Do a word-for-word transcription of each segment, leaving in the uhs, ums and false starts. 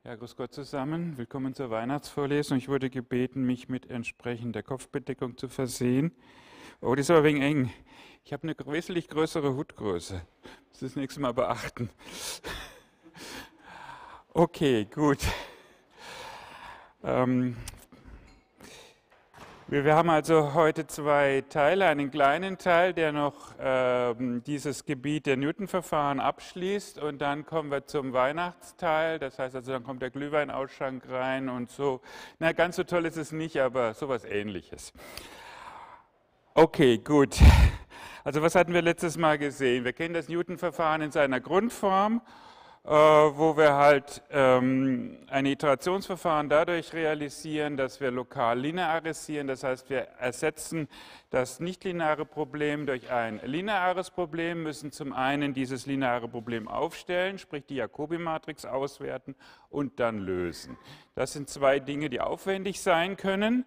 Ja, grüß Gott zusammen. Willkommen zur Weihnachtsvorlesung. Ich wurde gebeten, mich mit entsprechender Kopfbedeckung zu versehen. Oh, das ist aber wegen eng. Ich habe eine wesentlich größere Hutgröße. Das ist das nächste Mal beachten. Okay, gut. Ähm, wir, wir haben also heute zwei Teile. Einen kleinen Teil, der noch ähm, dieses Gebiet der Newton-Verfahren abschließt. Und dann kommen wir zum Weihnachtsteil. Das heißt also, dann kommt der Glühweinausschank rein und so. Na, ganz so toll ist es nicht, aber sowas Ähnliches. Okay, gut. Also was hatten wir letztes Mal gesehen? Wir kennen das Newton-Verfahren in seiner Grundform, äh, wo wir halt ähm, ein Iterationsverfahren dadurch realisieren, dass wir lokal linearisieren. Das heißt, wir ersetzen das nichtlineare Problem durch ein lineares Problem, müssen zum einen dieses lineare Problem aufstellen, sprich die Jacobi-Matrix auswerten und dann lösen. Das sind zwei Dinge, die aufwendig sein können.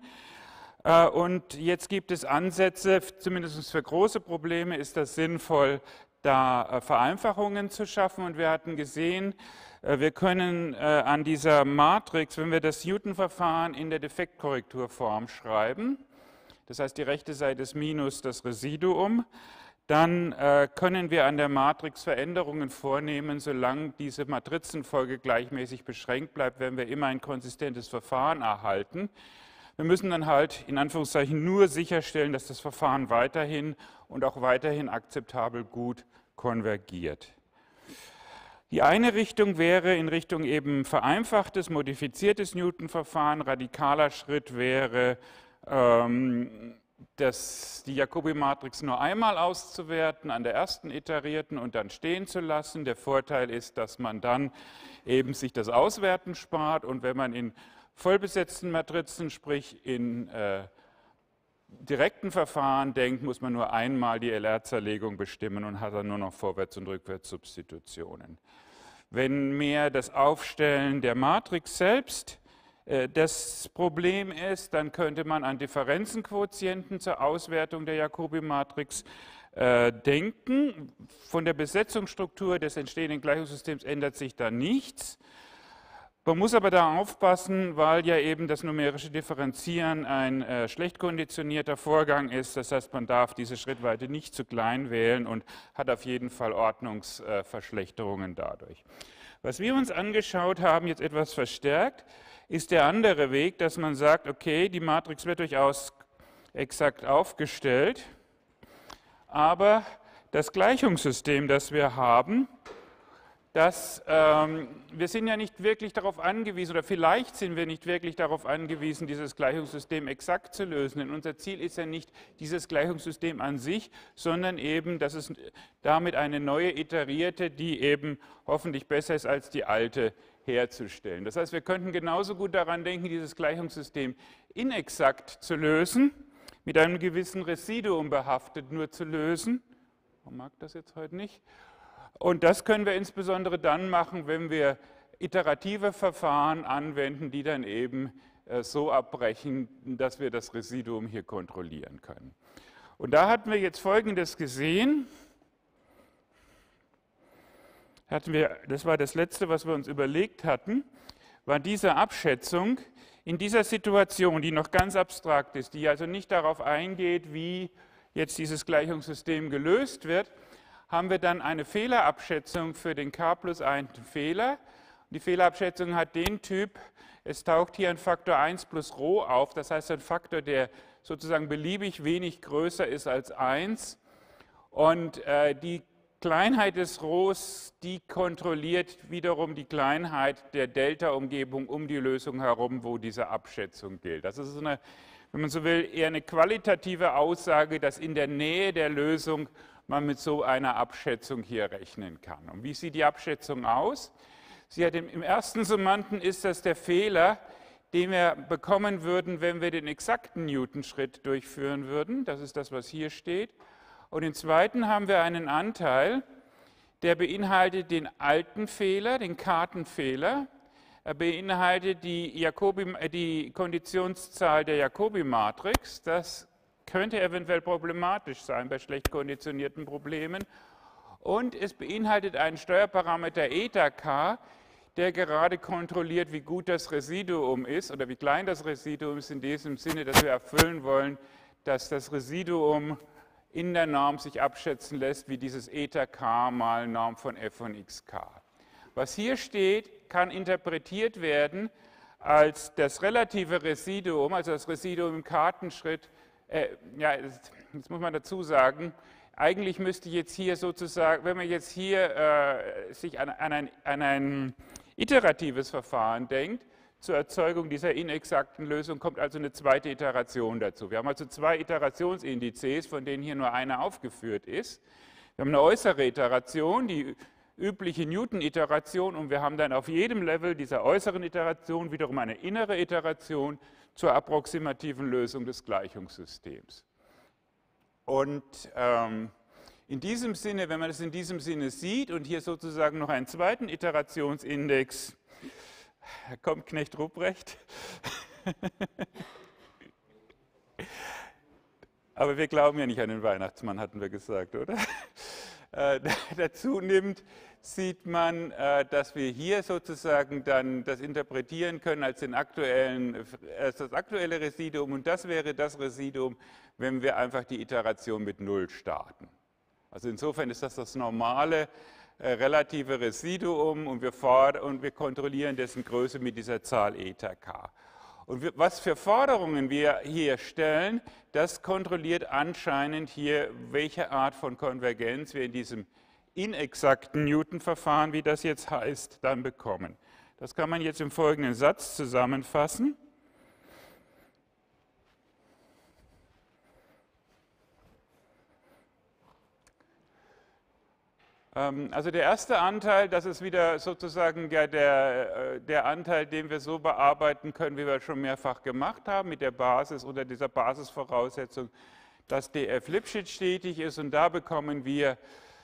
Und jetzt gibt es Ansätze, zumindest für große Probleme ist das sinnvoll, da Vereinfachungen zu schaffen. Und wir hatten gesehen, wir können an dieser Matrix, wenn wir das Newton-Verfahren in der Defektkorrekturform schreiben, das heißt die rechte Seite ist minus das Residuum, dann können wir an der Matrix Veränderungen vornehmen, solange diese Matrizenfolge gleichmäßig beschränkt bleibt, werden wir immer ein konsistentes Verfahren erhalten. Wir müssen dann halt in Anführungszeichen nur sicherstellen, dass das Verfahren weiterhin und auch weiterhin akzeptabel gut konvergiert. Die eine Richtung wäre in Richtung eben vereinfachtes, modifiziertes Newton-Verfahren. Radikaler Schritt wäre, ähm, das, die Jacobi-Matrix nur einmal auszuwerten, an der ersten iterierten und dann stehen zu lassen. Der Vorteil ist, dass man dann eben sich das Auswerten spart und wenn man in vollbesetzten Matrizen, sprich in äh, direkten Verfahren denkt, muss man nur einmal die L R-Zerlegung bestimmen und hat dann nur noch Vorwärts- und Rückwärtssubstitutionen. Wenn mehr das Aufstellen der Matrix selbst äh, das Problem ist, dann könnte man an Differenzenquotienten zur Auswertung der Jacobi-Matrix äh, denken. Von der Besetzungsstruktur des entstehenden Gleichungssystems ändert sich da nichts. Man muss aber da aufpassen, weil ja eben das numerische Differenzieren ein äh, schlecht konditionierter Vorgang ist. Das heißt, man darf diese Schrittweite nicht zu klein wählen und hat auf jeden Fall Ordnungsverschlechterungen äh, dadurch. Was wir uns angeschaut haben, jetzt etwas verstärkt, ist der andere Weg, dass man sagt, okay, die Matrix wird durchaus exakt aufgestellt, aber das Gleichungssystem, das wir haben, dass ähm, wir sind ja nicht wirklich darauf angewiesen, oder vielleicht sind wir nicht wirklich darauf angewiesen, dieses Gleichungssystem exakt zu lösen. Denn unser Ziel ist ja nicht dieses Gleichungssystem an sich, sondern eben, dass es damit eine neue iterierte, die eben hoffentlich besser ist als die alte, herzustellen. Das heißt, wir könnten genauso gut daran denken, dieses Gleichungssystem inexakt zu lösen, mit einem gewissen Residuum behaftet nur zu lösen. Man mag das jetzt heute nicht. Und das können wir insbesondere dann machen, wenn wir iterative Verfahren anwenden, die dann eben so abbrechen, dass wir das Residuum hier kontrollieren können. Und da hatten wir jetzt Folgendes gesehen. Hatten wir, das war das Letzte, was wir uns überlegt hatten, war diese Abschätzung in dieser Situation, die noch ganz abstrakt ist, die also nicht darauf eingeht, wie jetzt dieses Gleichungssystem gelöst wird, haben wir dann eine Fehlerabschätzung für den k plus einen Fehler. Die Fehlerabschätzung hat den Typ, es taucht hier ein Faktor eins plus Rho auf, das heißt ein Faktor, der sozusagen beliebig wenig größer ist als eins. Und äh, die Kleinheit des Rhos, die kontrolliert wiederum die Kleinheit der Delta-Umgebung um die Lösung herum, wo diese Abschätzung gilt. Das ist eine, wenn man so will, eher eine qualitative Aussage, dass in der Nähe der Lösung man mit so einer Abschätzung hier rechnen kann. Und wie sieht die Abschätzung aus? Sie hat im, im ersten Summanden ist das der Fehler, den wir bekommen würden, wenn wir den exakten Newton-Schritt durchführen würden. Das ist das, was hier steht. Und im zweiten haben wir einen Anteil, der beinhaltet den alten Fehler, den Kartenfehler. Er beinhaltet die, Jacobi, die Konditionszahl der Jacobi-Matrix. Das könnte eventuell problematisch sein bei schlecht konditionierten Problemen. Und es beinhaltet einen Steuerparameter eta k, der gerade kontrolliert, wie gut das Residuum ist oder wie klein das Residuum ist, in diesem Sinne, dass wir erfüllen wollen, dass das Residuum in der Norm sich abschätzen lässt, wie dieses Eta k mal Norm von f von xk. Was hier steht, kann interpretiert werden als das relative Residuum, also das Residuum im Kartenschritt. Äh, ja, jetzt muss man dazu sagen, eigentlich müsste jetzt hier sozusagen, wenn man jetzt hier äh, sich an, an, ein, an ein iteratives Verfahren denkt, zur Erzeugung dieser inexakten Lösung kommt also eine zweite Iteration dazu. Wir haben also zwei Iterationsindizes, von denen hier nur eine aufgeführt ist. Wir haben eine äußere Iteration, die übliche Newton-Iteration, und wir haben dann auf jedem Level dieser äußeren Iteration wiederum eine innere Iteration zur approximativen Lösung des Gleichungssystems. Und ähm, in diesem Sinne, wenn man es in diesem Sinne sieht und hier sozusagen noch einen zweiten Iterationsindex, da kommt Knecht Ruprecht, aber wir glauben ja nicht an den Weihnachtsmann, hatten wir gesagt, oder? Äh, dazu nimmt, sieht man, äh, dass wir hier sozusagen dann das interpretieren können als, den aktuellen, als das aktuelle Residuum, und das wäre das Residuum, wenn wir einfach die Iteration mit Null starten. Also insofern ist das das normale äh, relative Residuum, und wir, fordern, und wir kontrollieren dessen Größe mit dieser Zahl Eta k. Und wir, was für Forderungen wir hier stellen, das kontrolliert anscheinend hier, welche Art von Konvergenz wir in diesem inexakten Newton-Verfahren, wie das jetzt heißt, dann bekommen. Das kann man jetzt im folgenden Satz zusammenfassen. Also der erste Anteil, das ist wieder sozusagen der, der, der Anteil, den wir so bearbeiten können, wie wir schon mehrfach gemacht haben, mit der Basis oder dieser Basisvoraussetzung, dass df Lipschitz stetig ist, und da bekommen wir,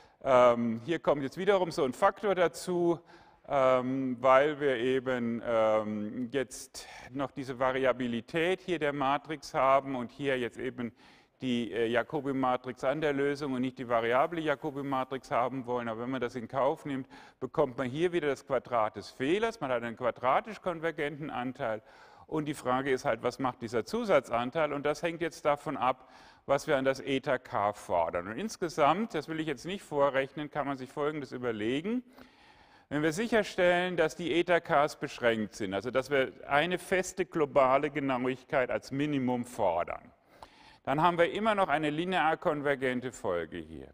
ähm, hier kommt jetzt wiederum so ein Faktor dazu, ähm, weil wir eben ähm, jetzt noch diese Variabilität hier der Matrix haben und hier jetzt eben die Jacobi-Matrix an der Lösung und nicht die variable Jacobi-Matrix haben wollen. Aber wenn man das in Kauf nimmt, bekommt man hier wieder das Quadrat des Fehlers. Man hat einen quadratisch konvergenten Anteil. Und die Frage ist halt, was macht dieser Zusatzanteil? Und das hängt jetzt davon ab, was wir an das Eta k fordern. Und insgesamt, das will ich jetzt nicht vorrechnen, kann man sich Folgendes überlegen. Wenn wir sicherstellen, dass die Eta k's beschränkt sind, also dass wir eine feste globale Genauigkeit als Minimum fordern, dann haben wir immer noch eine linear konvergente Folge hier.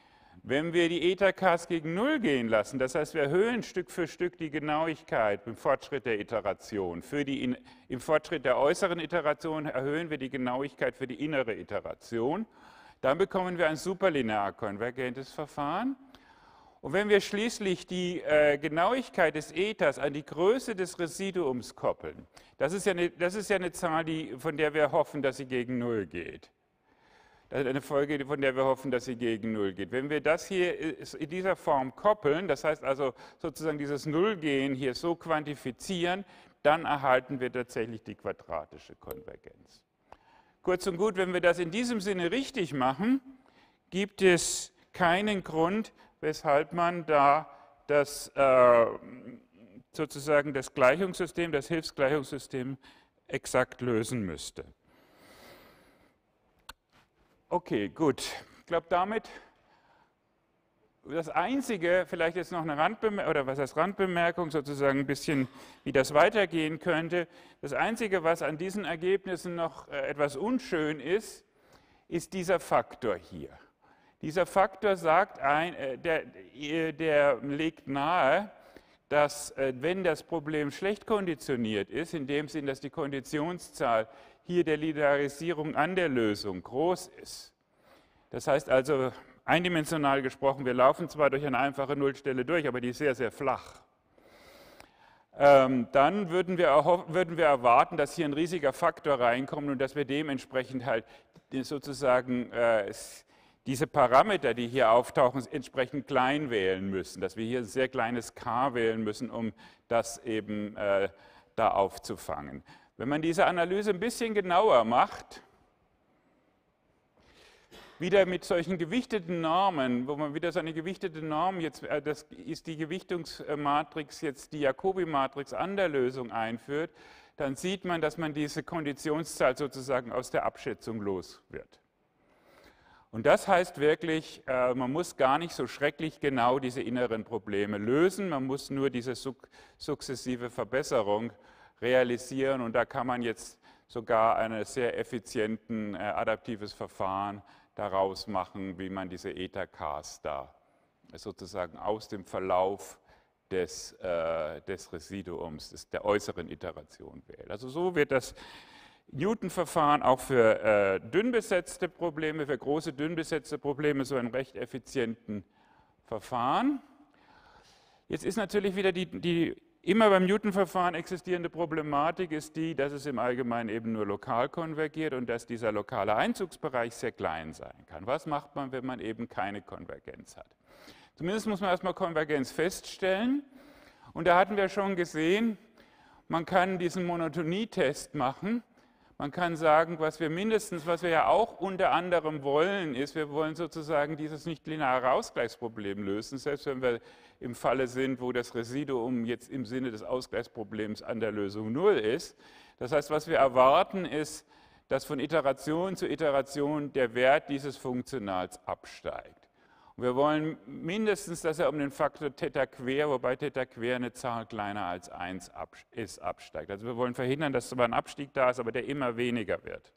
Wenn wir die Eta k's gegen Null gehen lassen, das heißt, wir erhöhen Stück für Stück die Genauigkeit im Fortschritt der Iteration. Für die in, im Fortschritt der äußeren Iteration erhöhen wir die Genauigkeit für die innere Iteration. Dann bekommen wir ein superlinear konvergentes Verfahren. Und wenn wir schließlich die äh, Genauigkeit des Etas an die Größe des Residuums koppeln, das ist ja eine, das ist ja eine Zahl, die, von der wir hoffen, dass sie gegen Null geht. Das ist eine Folge, von der wir hoffen, dass sie gegen Null geht. Wenn wir das hier in dieser Form koppeln, das heißt also sozusagen dieses Nullgehen hier so quantifizieren, dann erhalten wir tatsächlich die quadratische Konvergenz. Kurz und gut, wenn wir das in diesem Sinne richtig machen, gibt es keinen Grund, weshalb man da das, äh, sozusagen das Gleichungssystem, das Hilfsgleichungssystem exakt lösen müsste. Okay, gut. Ich glaube, damit das Einzige, vielleicht jetzt noch eine Randbemerkung, oder was heißt Randbemerkung, sozusagen ein bisschen, wie das weitergehen könnte. Das Einzige, was an diesen Ergebnissen noch äh, etwas unschön ist, ist dieser Faktor hier. Dieser Faktor sagt ein, äh, der, der legt nahe, dass äh, wenn das Problem schlecht konditioniert ist, in dem Sinn, dass die Konditionszahl hier der Linearisierung an der Lösung groß ist. Das heißt also, eindimensional gesprochen, wir laufen zwar durch eine einfache Nullstelle durch, aber die ist sehr, sehr flach. Ähm, dann würden wir, würden wir erwarten, dass hier ein riesiger Faktor reinkommt und dass wir dementsprechend halt sozusagen äh, diese Parameter, die hier auftauchen, entsprechend klein wählen müssen, dass wir hier ein sehr kleines k wählen müssen, um das eben äh, da aufzufangen. Wenn man diese Analyse ein bisschen genauer macht, wieder mit solchen gewichteten Normen, wo man wieder so eine gewichtete Norm, jetzt, das ist die Gewichtungsmatrix, jetzt die Jacobi-Matrix an der Lösung einführt, dann sieht man, dass man diese Konditionszahl sozusagen aus der Abschätzung los wird. Und das heißt wirklich, man muss gar nicht so schrecklich genau diese inneren Probleme lösen, man muss nur diese sukzessive Verbesserung realisieren und da kann man jetzt sogar ein sehr effizienten adaptives Verfahren daraus machen, wie man diese Eta-Ks da sozusagen aus dem Verlauf des, äh, des Residuums, des, der äußeren Iteration wählt. Also so wird das Newton-Verfahren auch für äh, dünn besetzte Probleme, für große dünn besetzte Probleme so ein recht effizienten Verfahren. Jetzt ist natürlich wieder die, die immer beim Newton-Verfahren existierende Problematik ist die, dass es im Allgemeinen eben nur lokal konvergiert und dass dieser lokale Einzugsbereich sehr klein sein kann. Was macht man, wenn man eben keine Konvergenz hat? Zumindest muss man erstmal Konvergenz feststellen. Und da hatten wir schon gesehen, man kann diesen Monotonietest machen. Man kann sagen, was wir mindestens, was wir ja auch unter anderem wollen, ist, wir wollen sozusagen dieses nicht-lineare Ausgleichsproblem lösen, selbst wenn wir im Falle sind, wo das Residuum jetzt im Sinne des Ausgleichsproblems an der Lösung null ist. Das heißt, was wir erwarten, ist, dass von Iteration zu Iteration der Wert dieses Funktionals absteigt. Und wir wollen mindestens, dass er um den Faktor Theta quer, wobei Theta quer eine Zahl kleiner als eins ist, absteigt. Also wir wollen verhindern, dass zwar ein Abstieg da ist, aber der immer weniger wird.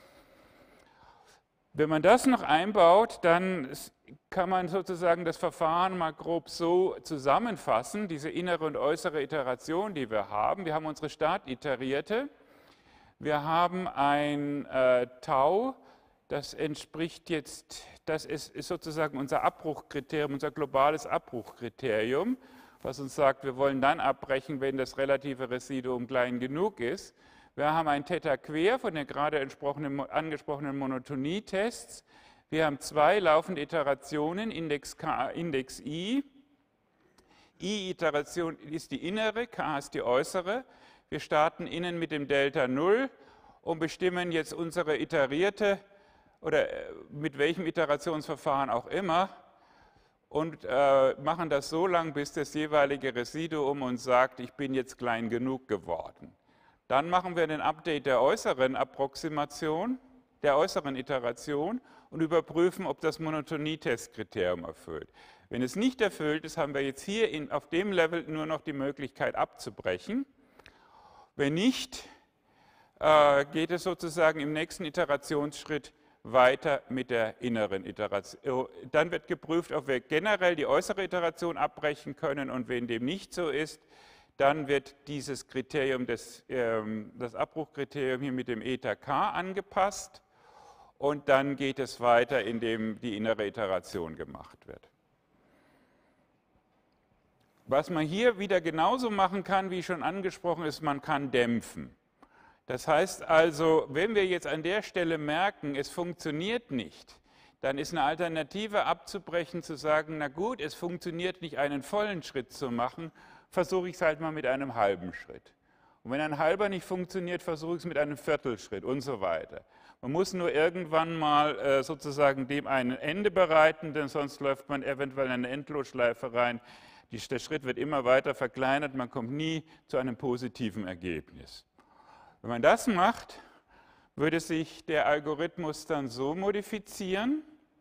Wenn man das noch einbaut, dann kann man sozusagen das Verfahren mal grob so zusammenfassen, diese innere und äußere Iteration, die wir haben. Wir haben unsere Startiterierte, wir haben ein äh, Tau, das entspricht jetzt, das ist, ist sozusagen unser Abbruchkriterium, unser globales Abbruchkriterium, was uns sagt, wir wollen dann abbrechen, wenn das relative Residuum klein genug ist. Wir haben ein Theta quer von den gerade angesprochenen Monotonietests. Wir haben zwei laufende Iterationen, Index K, Index I. I-Iteration ist die innere, K ist die äußere. Wir starten innen mit dem Delta null und bestimmen jetzt unsere iterierte oder mit welchem Iterationsverfahren auch immer und äh, machen das so lang, bis das jeweilige Residuum uns sagt, ich bin jetzt klein genug geworden. Dann machen wir den Update der äußeren Approximation, der äußeren Iteration und überprüfen, ob das Monotonietestkriterium erfüllt. Wenn es nicht erfüllt ist, haben wir jetzt hier in, auf dem Level nur noch die Möglichkeit abzubrechen. Wenn nicht, äh, geht es sozusagen im nächsten Iterationsschritt weiter mit der inneren Iteration. Dann wird geprüft, ob wir generell die äußere Iteration abbrechen können und wenn dem nicht so ist, dann wird dieses Kriterium, des, ähm, das Abbruchkriterium hier mit dem Eta K angepasst und dann geht es weiter, indem die innere Iteration gemacht wird. Was man hier wieder genauso machen kann, wie schon angesprochen ist, man kann dämpfen. Das heißt also, wenn wir jetzt an der Stelle merken, es funktioniert nicht, dann ist eine Alternative abzubrechen, zu sagen, na gut, es funktioniert nicht, einen vollen Schritt zu machen, versuche ich es halt mal mit einem halben Schritt. Und wenn ein halber nicht funktioniert, versuche ich es mit einem Viertelschritt und so weiter. Man muss nur irgendwann mal äh, sozusagen dem ein Ende bereiten, denn sonst läuft man eventuell in eine Endlosschleife rein. Die, der Schritt wird immer weiter verkleinert, man kommt nie zu einem positiven Ergebnis. Wenn man das macht, würde sich der Algorithmus dann so modifizieren.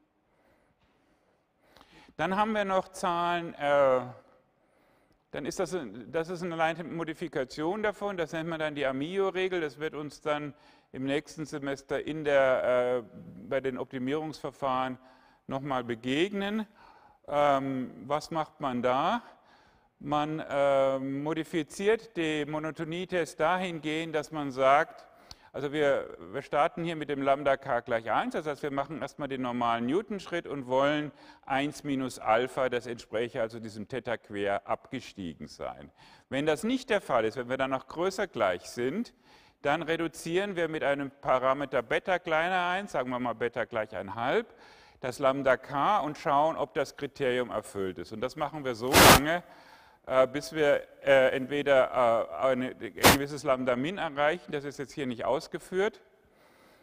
Dann haben wir noch Zahlen, äh, dann ist das, das ist eine leichte Modifikation davon, das nennt man dann die Amio-Regel, das wird uns dann im nächsten Semester in der, äh, bei den Optimierungsverfahren nochmal begegnen. Ähm, was macht man da? Man äh, modifiziert den Monotonietest dahingehend, dass man sagt, also wir, wir starten hier mit dem Lambda k gleich eins, das heißt wir machen erstmal den normalen Newton-Schritt und wollen eins minus Alpha, das entspräche also diesem Theta quer, abgestiegen sein. Wenn das nicht der Fall ist, wenn wir dann noch größer gleich sind, dann reduzieren wir mit einem Parameter Beta kleiner eins, sagen wir mal Beta gleich eins Komma fünf, das Lambda k und schauen, ob das Kriterium erfüllt ist. Und das machen wir so lange, bis wir äh, entweder äh, eine, ein gewisses Lambda min erreichen, das ist jetzt hier nicht ausgeführt,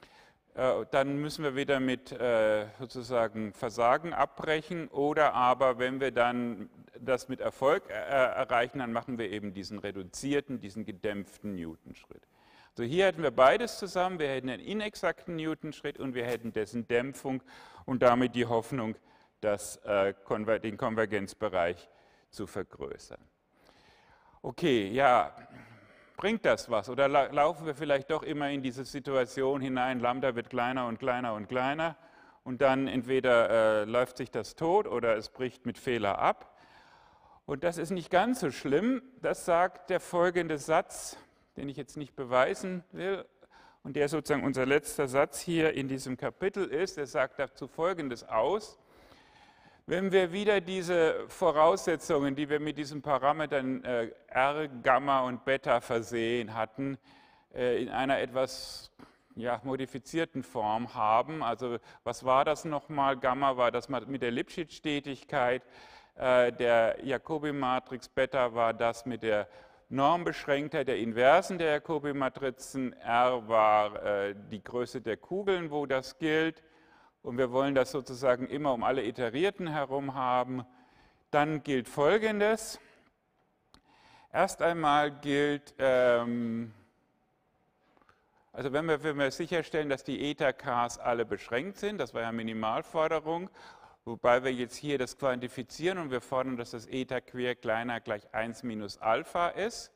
äh, dann müssen wir wieder mit äh, sozusagen Versagen abbrechen, oder aber wenn wir dann das mit Erfolg äh, erreichen, dann machen wir eben diesen reduzierten, diesen gedämpften Newtonschritt. Also hier hätten wir beides zusammen, wir hätten einen inexakten Newtonschritt und wir hätten dessen Dämpfung und damit die Hoffnung, das, äh, Konver den Konvergenzbereich zu vergrößern. Okay, ja, bringt das was? Oder la laufen wir vielleicht doch immer in diese Situation hinein, Lambda wird kleiner und kleiner und kleiner und dann entweder äh, läuft sich das tot oder es bricht mit Fehler ab. Und das ist nicht ganz so schlimm, das sagt der folgende Satz, den ich jetzt nicht beweisen will und der sozusagen unser letzter Satz hier in diesem Kapitel ist. Er sagt dazu Folgendes aus: Wenn wir wieder diese Voraussetzungen, die wir mit diesen Parametern äh, R, Gamma und Beta versehen hatten, äh, in einer etwas ja, modifizierten Form haben, also was war das nochmal? Gamma war das mit der Lipschitz-Stetigkeit äh, der Jacobi-Matrix, Beta war das mit der Normbeschränktheit der Inversen der Jacobi-Matrizen, R war äh, die Größe der Kugeln, wo das gilt. Und wir wollen das sozusagen immer um alle Iterierten herum haben, dann gilt Folgendes. Erst einmal gilt, ähm, also wenn wir, wenn wir sicherstellen, dass die Eta-Ks alle beschränkt sind, das war ja Minimalforderung, wobei wir jetzt hier das quantifizieren und wir fordern, dass das Eta quer kleiner gleich eins minus Alpha ist,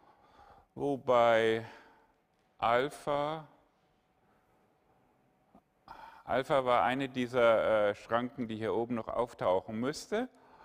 wobei Alpha Alpha war eine dieser äh, Schranken, die hier oben noch auftauchen müsste.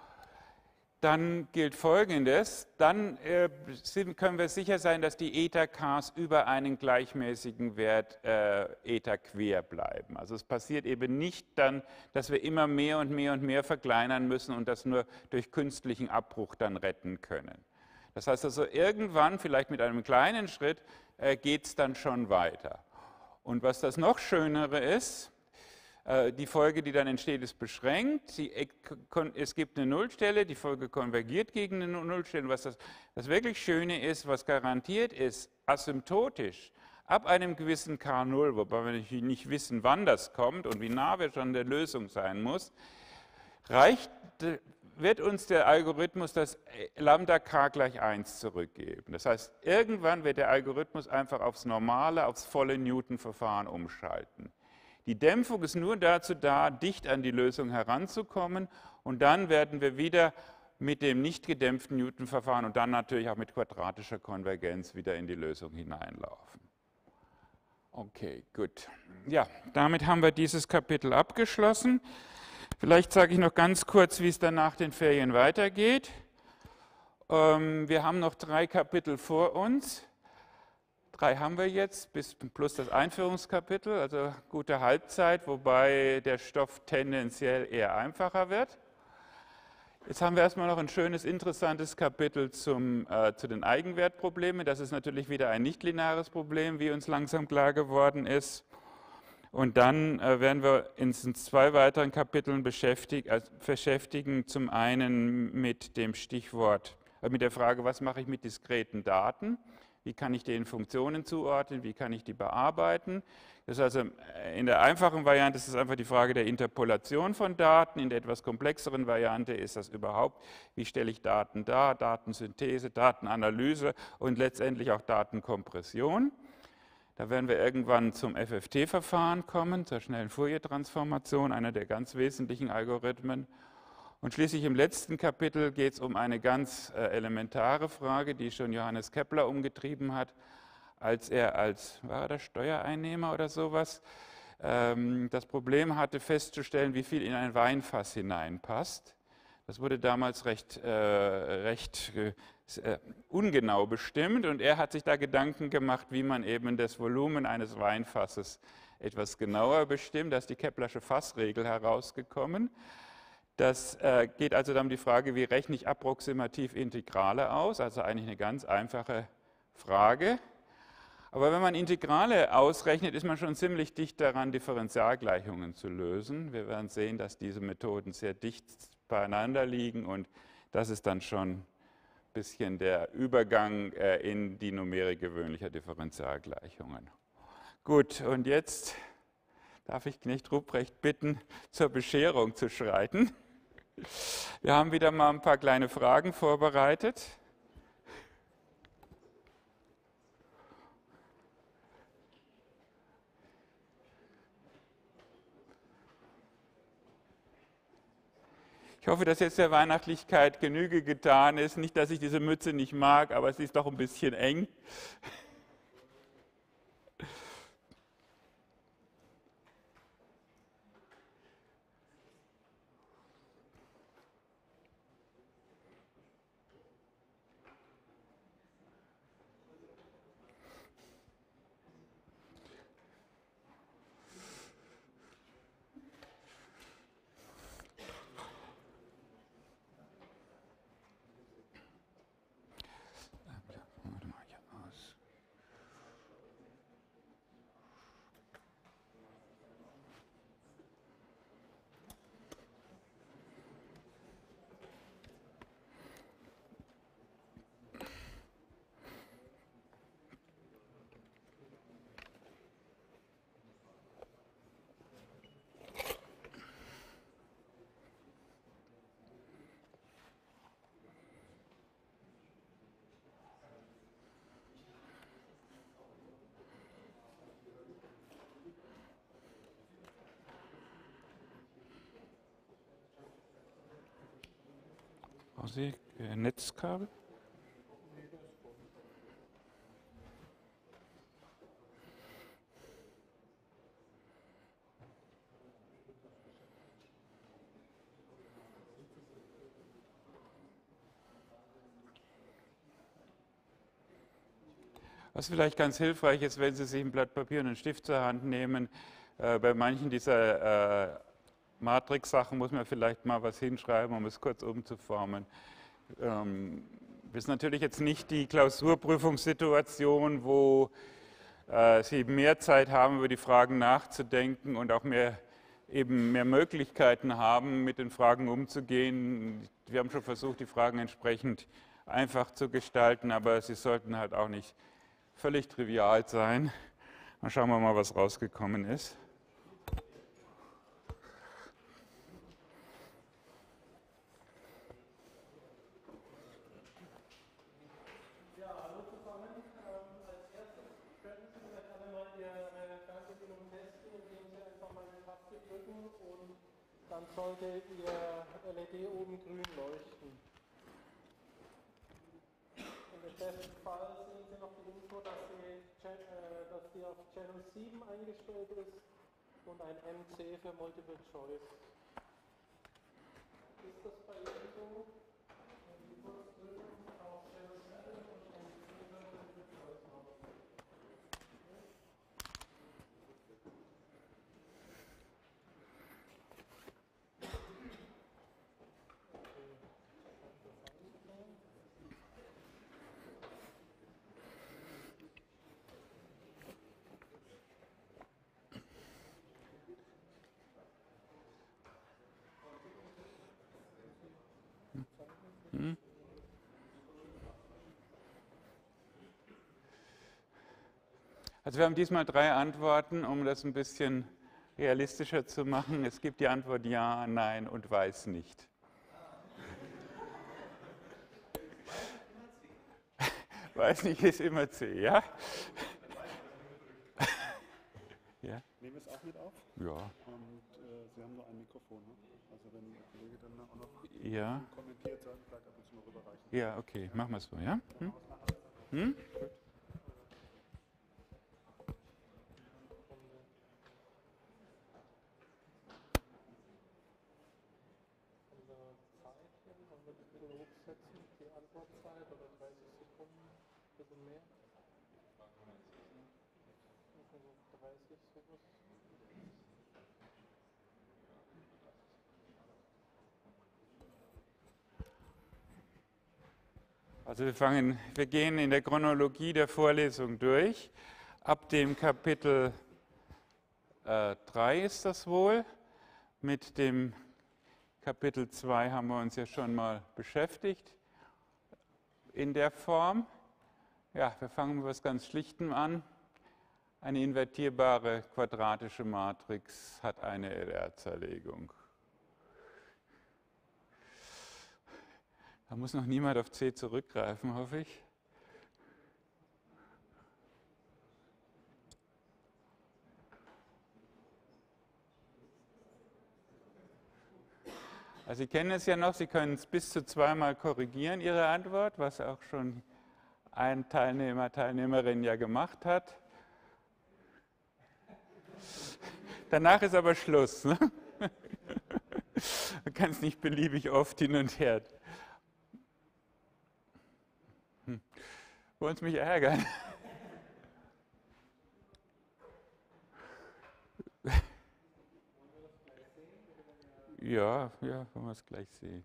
Dann gilt Folgendes, dann äh, sind, können wir sicher sein, dass die Eta-Ks über einen gleichmäßigen Wert äh, Eta quer bleiben. Also es passiert eben nicht dann, dass wir immer mehr und mehr und mehr verkleinern müssen und das nur durch künstlichen Abbruch dann retten können. Das heißt also, irgendwann, vielleicht mit einem kleinen Schritt, äh, geht es dann schon weiter. Und was das noch Schönere ist, die Folge, die dann entsteht, ist beschränkt. Sie, es gibt eine Nullstelle, die Folge konvergiert gegen eine Nullstelle. Was das, das wirklich Schöne ist, was garantiert ist, asymptotisch, ab einem gewissen K null, wobei wir natürlich nicht wissen, wann das kommt und wie nah wir schon der Lösung sein muss, reicht, wird uns der Algorithmus das Lambda K gleich eins zurückgeben. Das heißt, irgendwann wird der Algorithmus einfach aufs normale, aufs volle Newton-Verfahren umschalten. Die Dämpfung ist nur dazu da, dicht an die Lösung heranzukommen und dann werden wir wieder mit dem nicht gedämpften Newton-Verfahren und dann natürlich auch mit quadratischer Konvergenz wieder in die Lösung hineinlaufen. Okay, gut. Ja, damit haben wir dieses Kapitel abgeschlossen. Vielleicht sage ich noch ganz kurz, wie es dann nach den Ferien weitergeht. Ähm, wir haben noch drei Kapitel vor uns. Drei haben wir jetzt, bis, plus das Einführungskapitel, also gute Halbzeit, wobei der Stoff tendenziell eher einfacher wird. Jetzt haben wir erstmal noch ein schönes, interessantes Kapitel zum, äh, zu den Eigenwertproblemen. Das ist natürlich wieder ein nichtlineares Problem, wie uns langsam klar geworden ist. Und dann äh, werden wir uns in zwei weiteren Kapiteln beschäftigt, also beschäftigen, zum einen mit dem Stichwort, äh, mit der Frage, was mache ich mit diskreten Daten? Wie kann ich denen Funktionen zuordnen? Wie kann ich die bearbeiten? Das ist also in der einfachen Variante ist es einfach die Frage der Interpolation von Daten. In der etwas komplexeren Variante ist das überhaupt, wie stelle ich Daten dar, Datensynthese, Datenanalyse und letztendlich auch Datenkompression. Da werden wir irgendwann zum F F T-Verfahren kommen, zur schnellen Fourier-Transformation, einer der ganz wesentlichen Algorithmen. Und schließlich im letzten Kapitel geht es um eine ganz äh, elementare Frage, die schon Johannes Kepler umgetrieben hat, als er als, war er Steuereinnehmer oder sowas, ähm, das Problem hatte festzustellen, wie viel in ein Weinfass hineinpasst. Das wurde damals recht, äh, recht äh, ungenau bestimmt und er hat sich da Gedanken gemacht, wie man eben das Volumen eines Weinfasses etwas genauer bestimmt. Da ist die Keplersche Fassregel herausgekommen. Das äh, geht also dann um die Frage, wie rechne ich approximativ Integrale aus, also eigentlich eine ganz einfache Frage. Aber wenn man Integrale ausrechnet, ist man schon ziemlich dicht daran, Differentialgleichungen zu lösen. Wir werden sehen, dass diese Methoden sehr dicht beieinander liegen und das ist dann schon ein bisschen der Übergang äh, in die Numerik gewöhnlicher Differentialgleichungen. Gut, und jetzt darf ich Knecht Ruprecht bitten, zur Bescherung zu schreiten. Wir haben wieder mal ein paar kleine Fragen vorbereitet. Ich hoffe, dass jetzt der Weihnachtlichkeit Genüge getan ist. Nicht, dass ich diese Mütze nicht mag, aber sie ist doch ein bisschen eng. Sie äh, Netzkabel? Was vielleicht ganz hilfreich ist, wenn Sie sich ein Blatt Papier und einen Stift zur Hand nehmen. Äh, bei manchen dieser äh, Matrix-Sachen muss man vielleicht mal was hinschreiben, um es kurz umzuformen. Ähm, das ist natürlich jetzt nicht die Klausurprüfungssituation, wo äh, Sie mehr Zeit haben, über die Fragen nachzudenken und auch mehr, eben mehr Möglichkeiten haben, mit den Fragen umzugehen. Wir haben schon versucht, die Fragen entsprechend einfach zu gestalten, aber sie sollten halt auch nicht völlig trivial sein. Dann schauen wir mal, was rausgekommen ist. Dann sollte Ihr L E D oben grün leuchten. In dem besten Fall sehen Sie noch die Info, dass die, dass die auf Channel sieben eingestellt ist und ein M C für Multiple Choice. Ist das bei Ihnen so? Wenn Sie kurz drücken auf Channel sieben und M C für Multiple Choice machen. Also wir haben diesmal drei Antworten, um das ein bisschen realistischer zu machen. Es gibt die Antwort ja, nein und weiß nicht. Weiß nicht ist immer C, ja? Ja? Nehmen wir es auch mit auf? Ja. Und äh, Sie haben nur ein Mikrofon, ne? Also wenn der Kollege dann auch noch Ja. kommentiert, dann vielleicht ab und zu mal rüberreichen. Ja, okay, machen wir es so, ja? Hm? Hm? Gut. Also wir fangen, wir gehen in der Chronologie der Vorlesung durch. Ab dem Kapitel äh, drei ist das wohl. Mit dem Kapitel zwei haben wir uns ja schon mal beschäftigt in der Form. Ja, wir fangen mit etwas ganz Schlichtem an. Eine invertierbare quadratische Matrix hat eine L R-Zerlegung. Da muss noch niemand auf C zurückgreifen, hoffe ich. Also Sie kennen es ja noch, Sie können es bis zu zweimal korrigieren, Ihre Antwort, was auch schon ein Teilnehmer, Teilnehmerin ja gemacht hat. Danach ist aber Schluss. Ne? Man kann es nicht beliebig oft hin und her. Hm. Wollen Sie mich ärgern? Ja, ja, wollen wir es gleich sehen.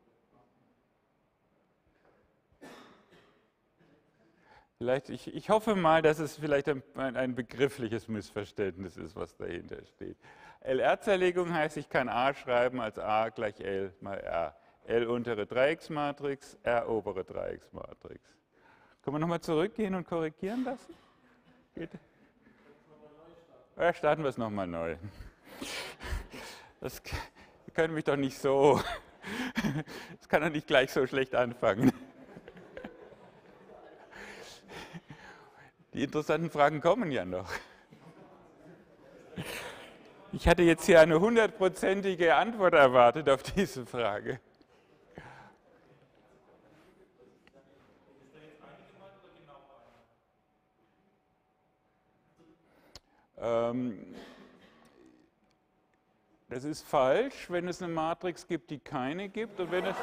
Vielleicht, ich, ich hoffe mal, dass es vielleicht ein, ein begriffliches Missverständnis ist, was dahinter steht. L R-Zerlegung heißt, ich kann A schreiben als A gleich L mal R. L untere Dreiecksmatrix, R obere Dreiecksmatrix. Können wir nochmal zurückgehen und korrigieren lassen? Geht? Ja, starten wir es nochmal neu. Das Sie können mich doch nicht so, das kann doch nicht gleich so schlecht anfangen. Die interessanten Fragen kommen ja noch. Ich hatte jetzt hier eine hundertprozentige Antwort erwartet auf diese Frage. Ähm, das ist falsch, wenn es eine Matrix gibt, die keine gibt, und wenn es,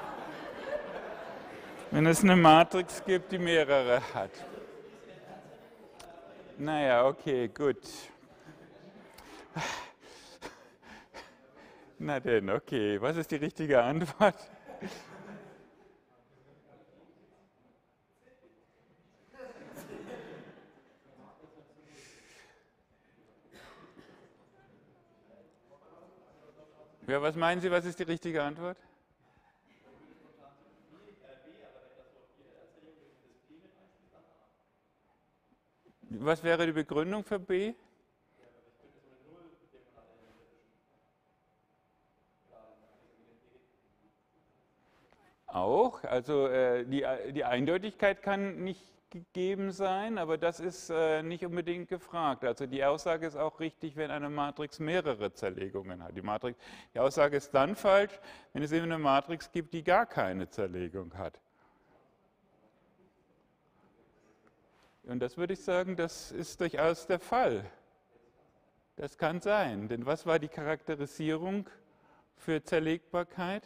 wenn es eine Matrix gibt, die mehrere hat. Naja, okay, gut. Na denn, okay. Was ist die richtige Antwort? Ja, was meinen Sie, was ist die richtige Antwort? Was wäre die Begründung für B? Auch, also äh, die, die Eindeutigkeit kann nicht gegeben sein, aber das ist äh, nicht unbedingt gefragt. Also die Aussage ist auch richtig, wenn eine Matrix mehrere Zerlegungen hat. Die, Matrix, die Aussage ist dann falsch, wenn es eben eine Matrix gibt, die gar keine Zerlegung hat. Und das würde ich sagen, das ist durchaus der Fall. Das kann sein, denn was war die Charakterisierung für Zerlegbarkeit?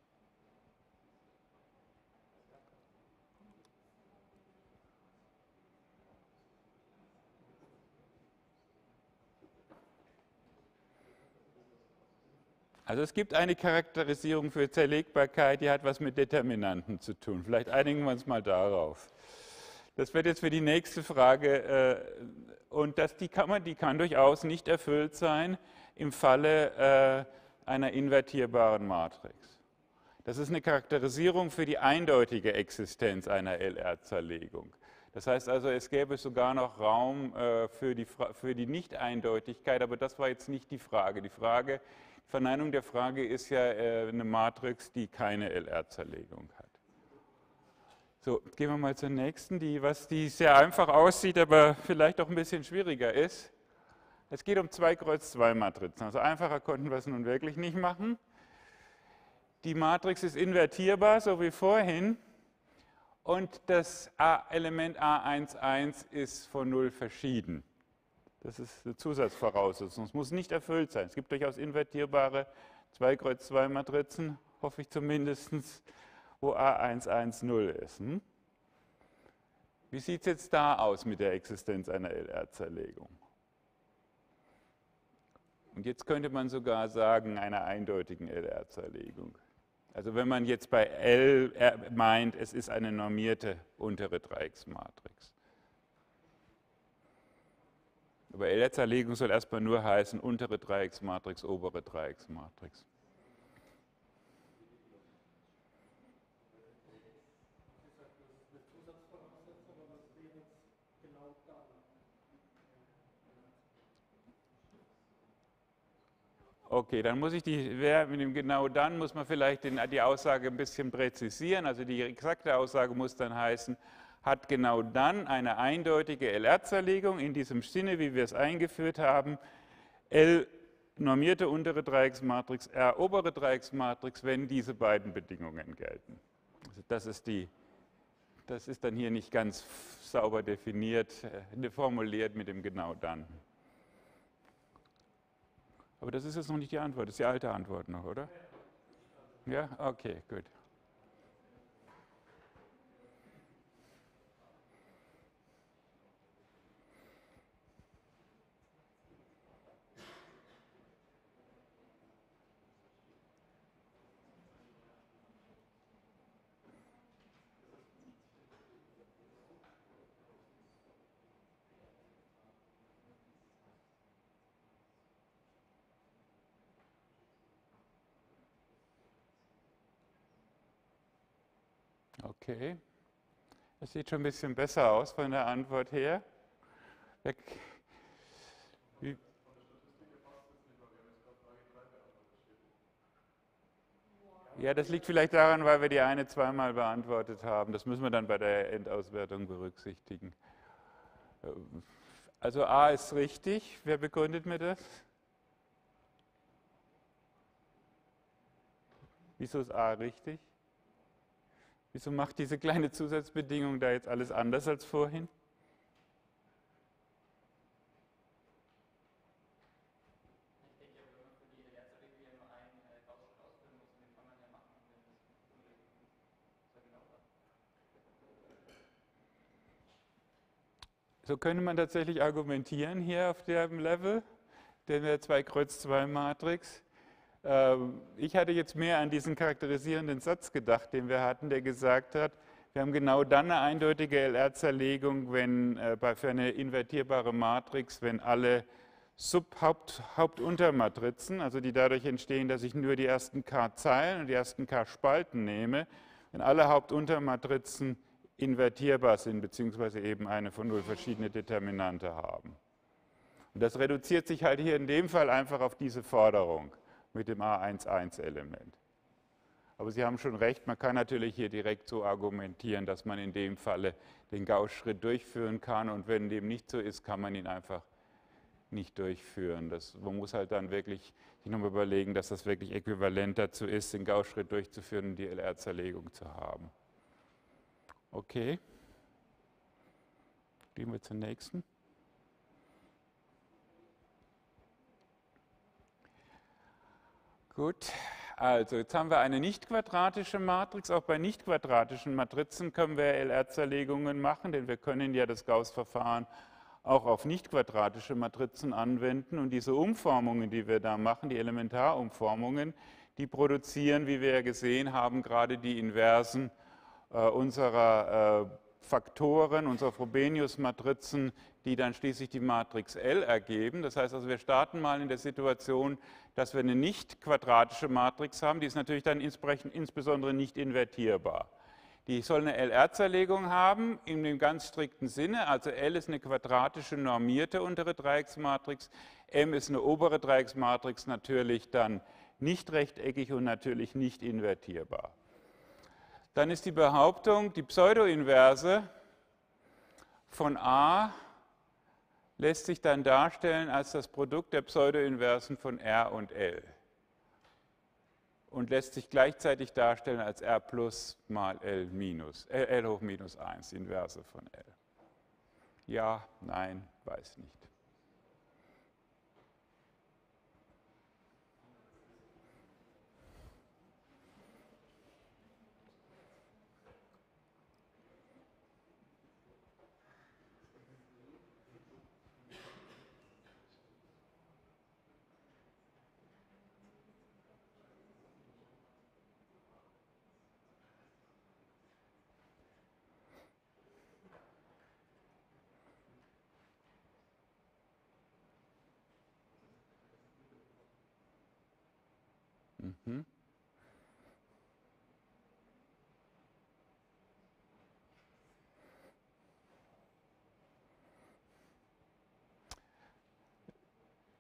Also es gibt eine Charakterisierung für Zerlegbarkeit, die hat was mit Determinanten zu tun. Vielleicht einigen wir uns mal darauf. Das wird jetzt für die nächste Frage, äh, und das, die, kann man, die kann durchaus nicht erfüllt sein im Falle äh, einer invertierbaren Matrix. Das ist eine Charakterisierung für die eindeutige Existenz einer L R-Zerlegung. Das heißt also, es gäbe sogar noch Raum äh, für die, für die Nicht-Eindeutigkeit, aber das war jetzt nicht die Frage. Die Frage, die Verneinung der Frage ist ja äh, eine Matrix, die keine L R-Zerlegung hat. So, gehen wir mal zur nächsten, die, was die sehr einfach aussieht, aber vielleicht auch ein bisschen schwieriger ist. Es geht um zwei Kreuz zwei Matrizen. Also einfacher konnten wir es nun wirklich nicht machen. Die Matrix ist invertierbar, so wie vorhin. Und das Element A eins eins ist von null verschieden. Das ist eine Zusatzvoraussetzung. Es muss nicht erfüllt sein. Es gibt durchaus invertierbare zwei Kreuz zwei Matrizen, hoffe ich zumindest, wo A eins eins null ist. Hm? Wie sieht es jetzt da aus mit der Existenz einer L R-Zerlegung? Und jetzt könnte man sogar sagen, einer eindeutigen L R-Zerlegung. Also wenn man jetzt bei L meint, es ist eine normierte untere Dreiecksmatrix. Aber L R-Zerlegung soll erstmal nur heißen untere Dreiecksmatrix, obere Dreiecksmatrix. Okay, dann muss ich die, wer mit dem genau dann, muss man vielleicht den, die Aussage ein bisschen präzisieren. Also die exakte Aussage muss dann heißen, hat genau dann eine eindeutige L R-Zerlegung in diesem Sinne, wie wir es eingeführt haben, L normierte untere Dreiecksmatrix, R obere Dreiecksmatrix, wenn diese beiden Bedingungen gelten. Also das ist die, das ist dann hier nicht ganz sauber definiert, äh, formuliert mit dem genau dann. Aber das ist jetzt noch nicht die Antwort, das ist die alte Antwort noch, oder? Ja, okay, gut. Okay, das sieht schon ein bisschen besser aus von der Antwort her. Wie? Ja, das liegt vielleicht daran, weil wir die eine zweimal beantwortet haben. Das müssen wir dann bei der Endauswertung berücksichtigen. Also A ist richtig. Wer begründet mir das? Wieso ist A richtig? Wieso macht diese kleine Zusatzbedingung da jetzt alles anders als vorhin? So könnte man tatsächlich argumentieren hier auf dem Level, der zwei Kreuz zwei Matrix. Ich hatte jetzt mehr an diesen charakterisierenden Satz gedacht, den wir hatten, der gesagt hat, wir haben genau dann eine eindeutige L R-Zerlegung, wenn äh, für eine invertierbare Matrix, wenn alle Sub-Hauptuntermatrizen, also die dadurch entstehen, dass ich nur die ersten K-Zeilen und die ersten K-Spalten nehme, wenn alle Hauptuntermatrizen invertierbar sind, beziehungsweise eben eine von null verschiedene Determinante haben. Und das reduziert sich halt hier in dem Fall einfach auf diese Forderung mit dem A eins eins Element. Aber Sie haben schon recht, man kann natürlich hier direkt so argumentieren, dass man in dem Falle den Gauß-Schritt durchführen kann und wenn dem nicht so ist, kann man ihn einfach nicht durchführen. Das, man muss halt dann wirklich sich nochmal überlegen, dass das wirklich äquivalent dazu ist, den Gauß-Schritt durchzuführen und die L R-Zerlegung zu haben. Okay. Gehen wir zur nächsten. Gut, also jetzt haben wir eine nicht-quadratische Matrix. Auch bei nicht-quadratischen Matrizen können wir L R-Zerlegungen machen, denn wir können ja das Gauß-Verfahren auch auf nicht-quadratische Matrizen anwenden. Und diese Umformungen, die wir da machen, die Elementarumformungen, die produzieren, wie wir ja gesehen haben, gerade die Inversen äh, unserer äh, Faktoren, unserer Frobenius-Matrizen, die dann schließlich die Matrix L ergeben. Das heißt also, wir starten mal in der Situation, dass wir eine nicht quadratische Matrix haben, die ist natürlich dann insbesondere nicht invertierbar. Die soll eine L R-Zerlegung haben, in dem ganz strikten Sinne, also L ist eine quadratische normierte untere Dreiecksmatrix, M ist eine obere Dreiecksmatrix, natürlich dann nicht rechteckig und natürlich nicht invertierbar. Dann ist die Behauptung, die Pseudoinverse von A lässt sich dann darstellen als das Produkt der Pseudoinversen von R und L und lässt sich gleichzeitig darstellen als R plus mal L minus, äh, L hoch minus eins, die Inverse von L. Ja, nein, weiß nicht. Mhm.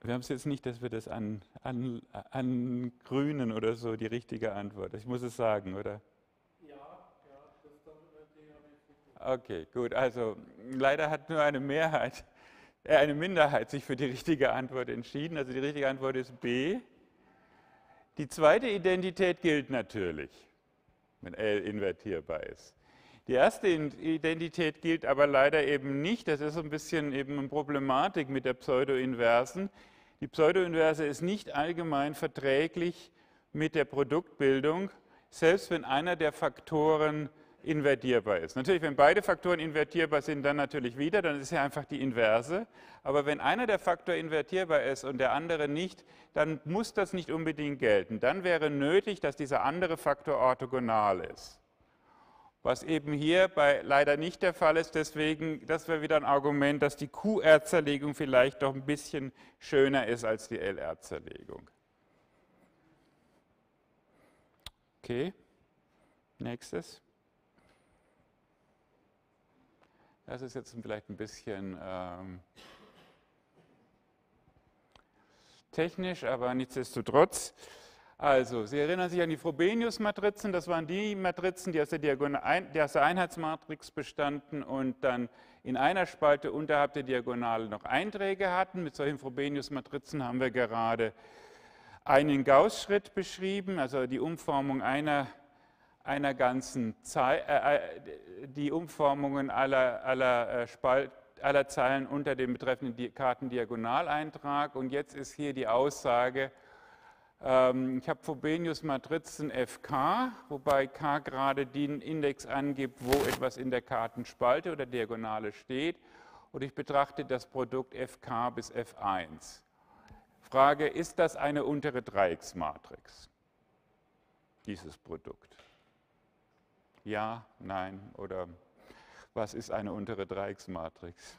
Wir haben es jetzt nicht, dass wir das an, an, an Grünen oder so die richtige Antwort. Ich muss es sagen, oder? Ja, ja, das ist dann die habe ich nicht. Okay, gut. Also leider hat nur eine Mehrheit, äh, eine Minderheit sich für die richtige Antwort entschieden. Also die richtige Antwort ist B. Die zweite Identität gilt natürlich, wenn L invertierbar ist. Die erste Identität gilt aber leider eben nicht. Das ist so ein bisschen eben eine Problematik mit der Pseudoinversen. Die Pseudoinverse ist nicht allgemein verträglich mit der Produktbildung, selbst wenn einer der Faktoren invertierbar ist. Natürlich, wenn beide Faktoren invertierbar sind, dann natürlich wieder, dann ist ja einfach die Inverse. Aber wenn einer der Faktoren invertierbar ist und der andere nicht, dann muss das nicht unbedingt gelten. Dann wäre nötig, dass dieser andere Faktor orthogonal ist. Was eben hier bei leider nicht der Fall ist, deswegen, das wäre wieder ein Argument, dass die Q R-Zerlegung vielleicht doch ein bisschen schöner ist als die L R-Zerlegung. Okay, nächstes. Das ist jetzt vielleicht ein bisschen ähm, technisch, aber nichtsdestotrotz. Also, Sie erinnern sich an die Frobenius-Matrizen, das waren die Matrizen, die aus der, Diagonal, die aus der Einheitsmatrix bestanden und dann in einer Spalte unterhalb der Diagonale noch Einträge hatten. Mit solchen Frobenius-Matrizen haben wir gerade einen Gauß-Schritt beschrieben, also die Umformung einer, einer ganzen Zei äh, die Umformungen aller, aller, äh, Spalt, aller Zeilen unter dem betreffenden Kartendiagonaleintrag. Und jetzt ist hier die Aussage, ich habe Frobenius-Matrizen F K, wobei K gerade den Index angibt, wo etwas in der Kartenspalte oder Diagonale steht. Und ich betrachte das Produkt F K bis F eins. Frage, ist das eine untere Dreiecksmatrix, dieses Produkt? Ja, nein oder was ist eine untere Dreiecksmatrix?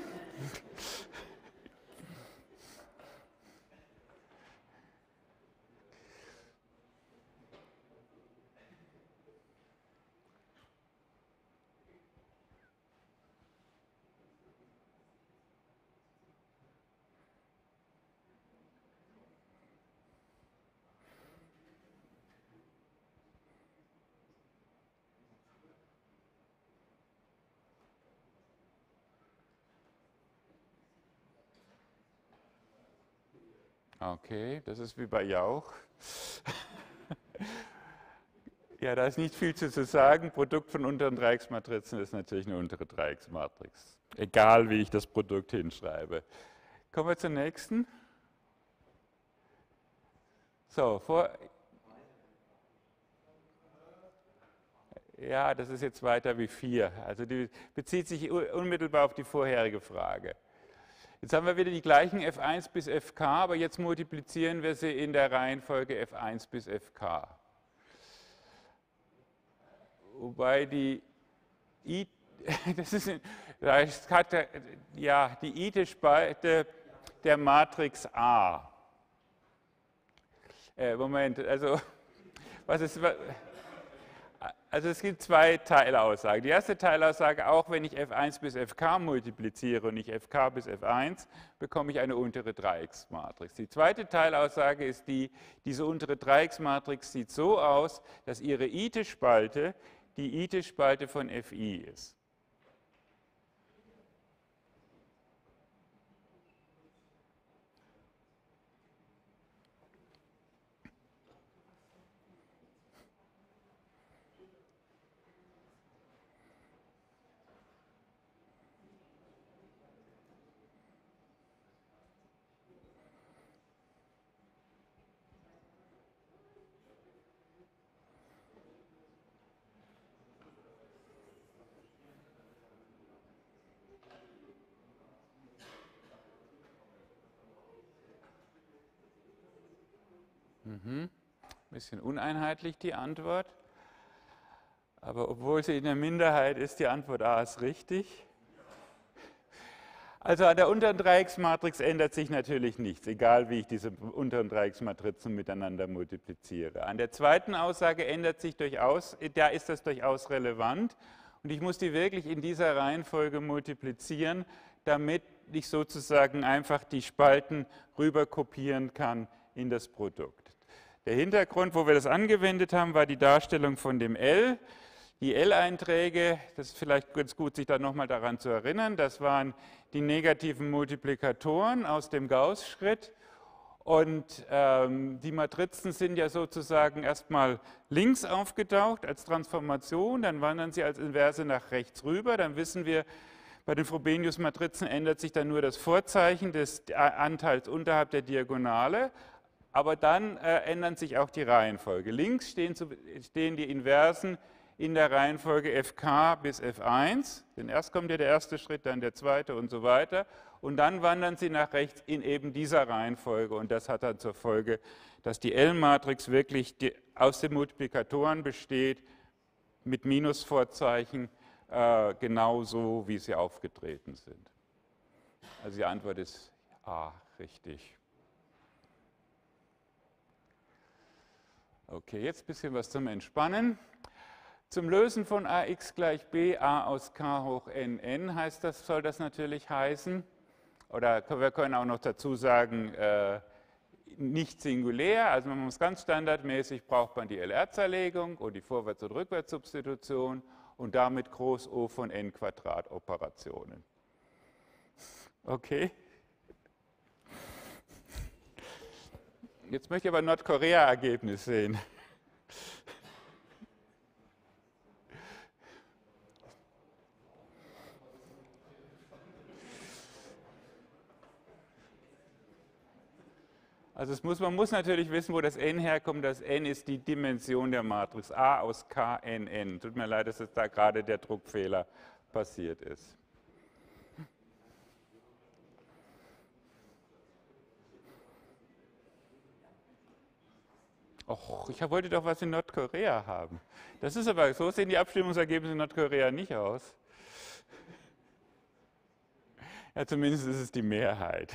Okay, das ist wie bei Jauch. Ja, da ist nicht viel zu sagen. Produkt von unteren Dreiecksmatrizen ist natürlich eine untere Dreiecksmatrix. Egal, wie ich das Produkt hinschreibe. Kommen wir zur nächsten. So, vor. Ja, das ist jetzt weiter wie vier. Also die bezieht sich unmittelbar auf die vorherige Frage. Jetzt haben wir wieder die gleichen F eins bis F K, aber jetzt multiplizieren wir sie in der Reihenfolge F eins bis F K. Wobei die I, das ist, das hat, ja, die I-Spalte der Matrix A. Äh, Moment, also, was ist, also es gibt zwei Teilaussagen. Die erste Teilaussage, auch wenn ich F eins bis F K multipliziere und nicht F K bis F eins, bekomme ich eine untere Dreiecksmatrix. Die zweite Teilaussage ist die, diese untere Dreiecksmatrix sieht so aus, dass ihre I-Spalte die I-Spalte von F I ist. Mhm. Ein bisschen uneinheitlich die Antwort, aber obwohl sie in der Minderheit ist, die Antwort A ist richtig. Also an der unteren Dreiecksmatrix ändert sich natürlich nichts, egal wie ich diese unteren Dreiecksmatrizen miteinander multipliziere. An der zweiten Aussage ändert sich durchaus, da ist das durchaus relevant und ich muss die wirklich in dieser Reihenfolge multiplizieren, damit ich sozusagen einfach die Spalten rüber kopieren kann in das Produkt. Der Hintergrund, wo wir das angewendet haben, war die Darstellung von dem L. Die L-Einträge, das ist vielleicht ganz gut, sich da nochmal daran zu erinnern, das waren die negativen Multiplikatoren aus dem Gauß-Schritt. Und ähm, die Matrizen sind ja sozusagen erstmal links aufgetaucht als Transformation, dann wandern sie als Inverse nach rechts rüber. Dann wissen wir, bei den Frobenius-Matrizen ändert sich dann nur das Vorzeichen des Anteils unterhalb der Diagonale, aber dann äh, ändern sich auch die Reihenfolge. Links stehen, zu, stehen die Inversen in der Reihenfolge F K bis F eins, denn erst kommt ja der erste Schritt, dann der zweite und so weiter, und dann wandern sie nach rechts in eben dieser Reihenfolge, und das hat dann zur Folge, dass die L-Matrix wirklich die, aus den Multiplikatoren besteht, mit Minusvorzeichen, äh, genauso wie sie aufgetreten sind. Also die Antwort ist A, richtig. Okay, jetzt ein bisschen was zum Entspannen. Zum Lösen von ax gleich b, a aus k hoch nn heißt das, soll das natürlich heißen. Oder wir können auch noch dazu sagen, äh, nicht singulär, also man muss ganz standardmäßig, braucht man die L R-Zerlegung und die Vorwärts- und Rückwärtssubstitution und damit Groß O von n Quadrat Operationen. Okay. Jetzt möchte ich aber Nordkorea-Ergebnis sehen. Also es muss, man muss natürlich wissen, wo das n herkommt. Das n ist die Dimension der Matrix A aus K N N. Tut mir leid, dass jetzt da gerade der Druckfehler passiert ist. Och, ich wollte doch was in Nordkorea haben. Das ist aber, so sehen die Abstimmungsergebnisse in Nordkorea nicht aus. Ja, zumindest ist es die Mehrheit.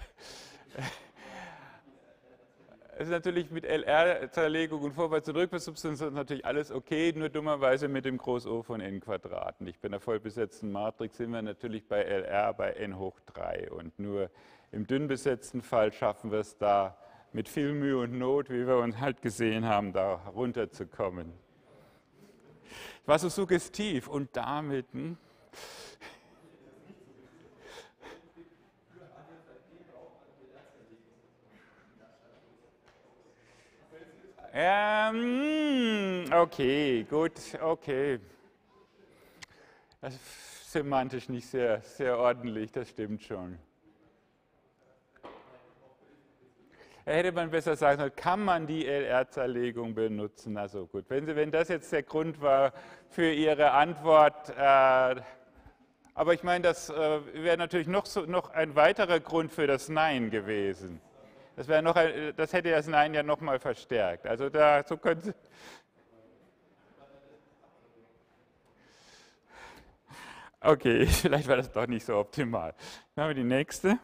Es ist natürlich mit L R-Zerlegung und Vorwärts- und Rückwärtssubstitution natürlich alles okay, nur dummerweise mit dem Groß O von n Quadrat. Nicht bei einer vollbesetzten Matrix sind wir natürlich bei L R bei n hoch drei und nur im dünn besetzten Fall schaffen wir es da mit viel Mühe und Not, wie wir uns halt gesehen haben, da runterzukommen. War so suggestiv und damit... Hm? Ähm, okay, gut, okay. Das ist semantisch nicht sehr, sehr ordentlich, das stimmt schon. Da hätte man besser sagen sollen, kann man die L R-Zerlegung benutzen? Also gut, wenn, Sie, wenn das jetzt der Grund war für Ihre Antwort, äh, aber ich meine, das äh, wäre natürlich noch, so, noch ein weiterer Grund für das Nein gewesen. Das, wäre noch ein, das hätte das Nein ja nochmal verstärkt. Also da, so können Sie... Okay, vielleicht war das doch nicht so optimal. Dann haben wir die nächste.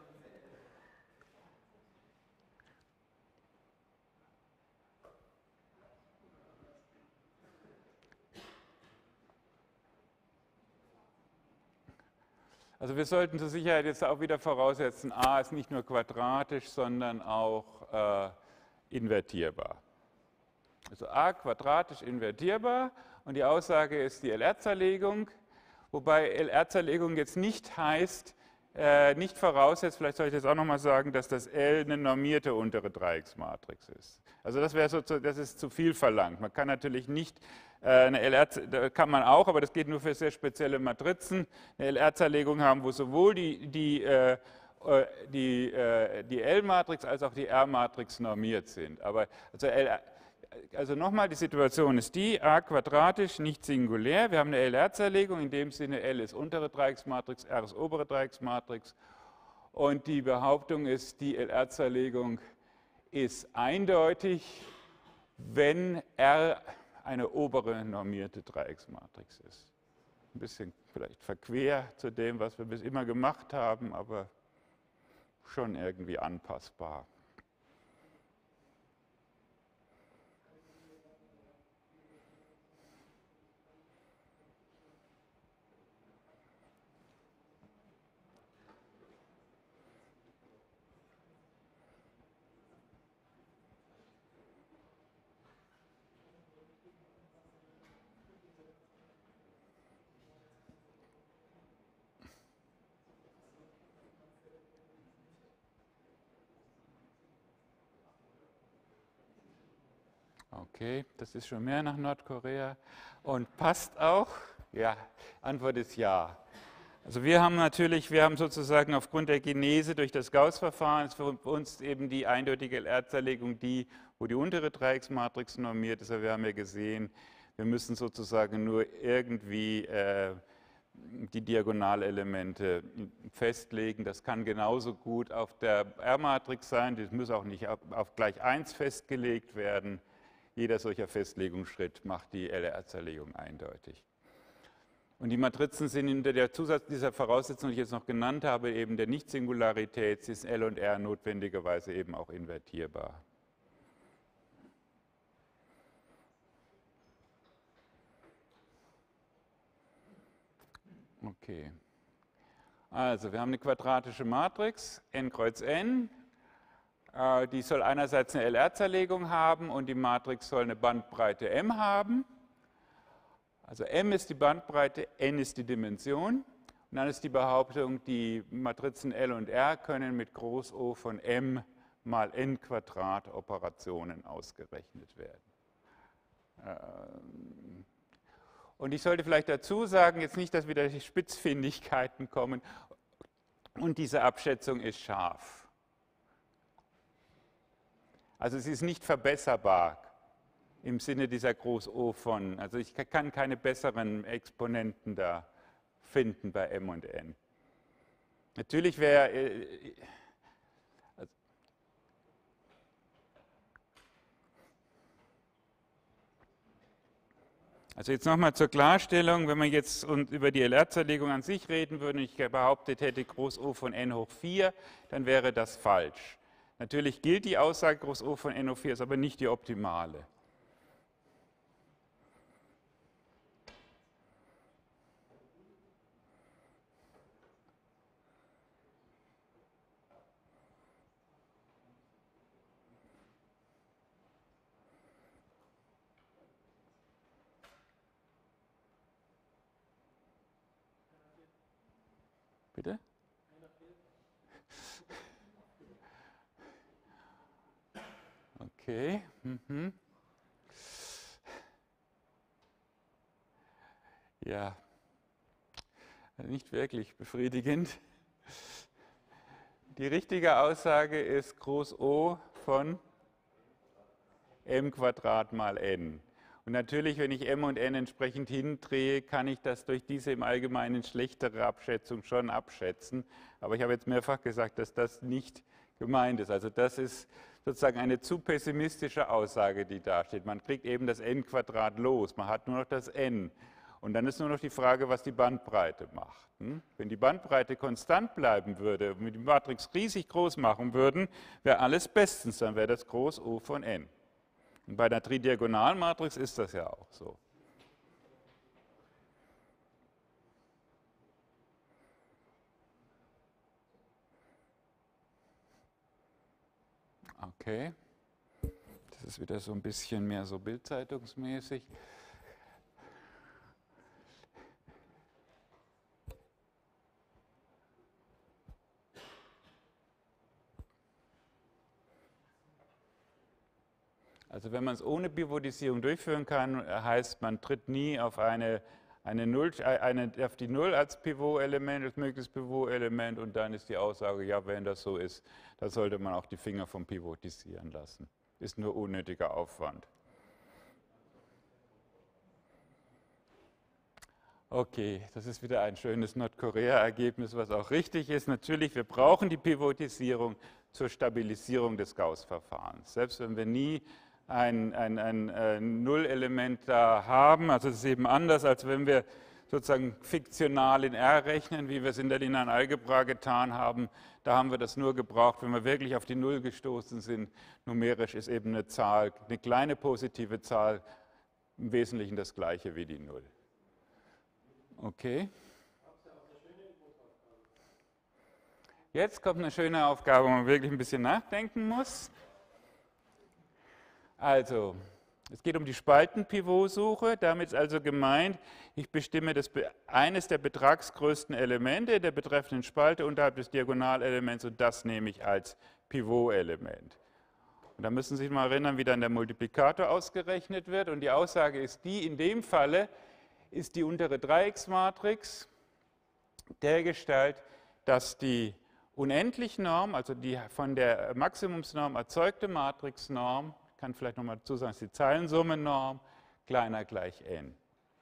Also wir sollten zur Sicherheit jetzt auch wieder voraussetzen, a ist nicht nur quadratisch, sondern auch äh, invertierbar. Also a quadratisch invertierbar und die Aussage ist die L R-Zerlegung, wobei L R-Zerlegung jetzt nicht heißt, äh, nicht voraussetzt, vielleicht soll ich das auch nochmal sagen, dass das L eine normierte untere Dreiecksmatrix ist. Also das wäre so, das ist zu viel verlangt. Man kann natürlich nicht eine L R, kann man auch, aber das geht nur für sehr spezielle Matrizen, eine L R-Zerlegung haben, wo sowohl die, die, äh, die, äh, die L-Matrix als auch die R-Matrix normiert sind. Aber also, also nochmal, die Situation ist die, a quadratisch, nicht singulär. Wir haben eine L R-Zerlegung, in dem Sinne L ist untere Dreiecksmatrix, R ist obere Dreiecksmatrix. Und die Behauptung ist, die L R-Zerlegung ist eindeutig, wenn R eine obere normierte Dreiecksmatrix ist. Ein bisschen vielleicht verquer zu dem, was wir bis immer gemacht haben, aber schon irgendwie anpassbar. Okay, das ist schon mehr nach Nordkorea. Und passt auch? Ja, Antwort ist ja. Also wir haben natürlich, wir haben sozusagen aufgrund der Genese durch das Gauß-Verfahren ist für uns eben die eindeutige L R-Zerlegung die, wo die untere Dreiecksmatrix normiert ist. Aber wir haben ja gesehen, wir müssen sozusagen nur irgendwie äh, die Diagonalelemente festlegen. Das kann genauso gut auf der R-Matrix sein, das muss auch nicht auf, auf gleich eins festgelegt werden. Jeder solcher Festlegungsschritt macht die L R-Zerlegung eindeutig. Und die Matrizen sind unter der Zusatz dieser Voraussetzung, die ich jetzt noch genannt habe, eben der Nicht-Singularität, ist L und R notwendigerweise eben auch invertierbar. Okay. Also, wir haben eine quadratische Matrix, n kreuz n. Die soll einerseits eine L R-Zerlegung haben und die Matrix soll eine Bandbreite m haben. Also m ist die Bandbreite, n ist die Dimension. Und dann ist die Behauptung, die Matrizen L und R können mit Groß O von m mal n Quadrat Operationen ausgerechnet werden. Und ich sollte vielleicht dazu sagen, jetzt nicht, dass wieder die Spitzfindigkeiten kommen, und diese Abschätzung ist scharf. Also sie ist nicht verbesserbar im Sinne dieser Groß O von, also ich kann keine besseren Exponenten da finden bei m und n. Natürlich wäre, äh, also jetzt nochmal zur Klarstellung, wenn man jetzt über die L R-Zerlegung an sich reden würde und ich behauptet hätte Groß O von n hoch vier, dann wäre das falsch. Natürlich gilt die Aussage Groß O von n hoch vier, ist aber nicht die optimale. Bitte? Okay. Mhm. Ja, nicht wirklich befriedigend. Die richtige Aussage ist Groß O von m Quadrat mal n. Und natürlich, wenn ich m und n entsprechend hindrehe, kann ich das durch diese im Allgemeinen schlechtere Abschätzung schon abschätzen. Aber ich habe jetzt mehrfach gesagt, dass das nicht gemeint ist. Also das ist sozusagen eine zu pessimistische Aussage, die da steht. Man kriegt eben das n Quadrat los, man hat nur noch das n. Und dann ist nur noch die Frage, was die Bandbreite macht. Wenn die Bandbreite konstant bleiben würde und wir die Matrix riesig groß machen würden, wäre alles bestens, dann wäre das Groß O von n. Und bei einer Tridiagonalmatrix ist das ja auch so. Okay, das ist wieder so ein bisschen mehr so bildzeitungsmäßig. Also wenn man es ohne Pivotisierung durchführen kann, heißt, man tritt nie auf, eine, eine Null, eine, auf die Null als Pivotelement, als mögliches Pivotelement und dann ist die Aussage, ja, wenn das so ist, dann sollte man auch die Finger vom Pivotisieren lassen. Ist nur unnötiger Aufwand. Okay, das ist wieder ein schönes Nordkorea-Ergebnis, was auch richtig ist. Natürlich, wir brauchen die Pivotisierung zur Stabilisierung des Gauß-Verfahrens. Selbst wenn wir nie ein, ein, ein, ein Nullelement da haben, also es ist eben anders, als wenn wir sozusagen fiktional in R rechnen, wie wir es in der linearen Algebra getan haben. Da haben wir das nur gebraucht, wenn wir wirklich auf die Null gestoßen sind. Numerisch ist eben eine Zahl, eine kleine positive Zahl, im Wesentlichen das gleiche wie die Null. Okay. Jetzt kommt eine schöne Aufgabe, wo man wirklich ein bisschen nachdenken muss. Also, es geht um die Spaltenpivotsuche. Damit ist also gemeint, ich bestimme das, eines der betragsgrößten Elemente der betreffenden Spalte unterhalb des Diagonalelements und das nehme ich als Pivotelement. Und da müssen Sie sich mal erinnern, wie dann der Multiplikator ausgerechnet wird. Und die Aussage ist die, in dem Falle ist die untere Dreiecksmatrix dergestalt, dass die Unendlichnorm, also die von der Maximumsnorm erzeugte Matrixnorm, ich kann vielleicht nochmal dazu sagen, ist die Zeilensummennorm, kleiner gleich n.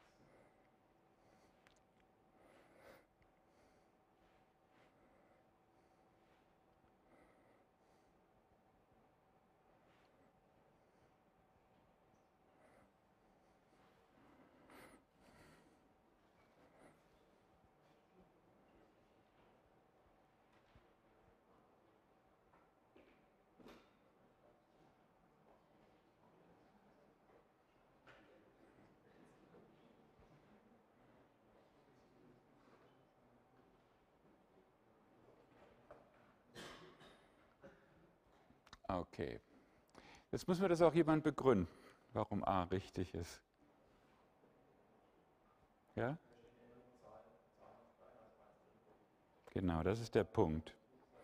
Okay. Jetzt muss mir das auch jemand begründen, warum A richtig ist. Ja? Genau, das ist der Punkt.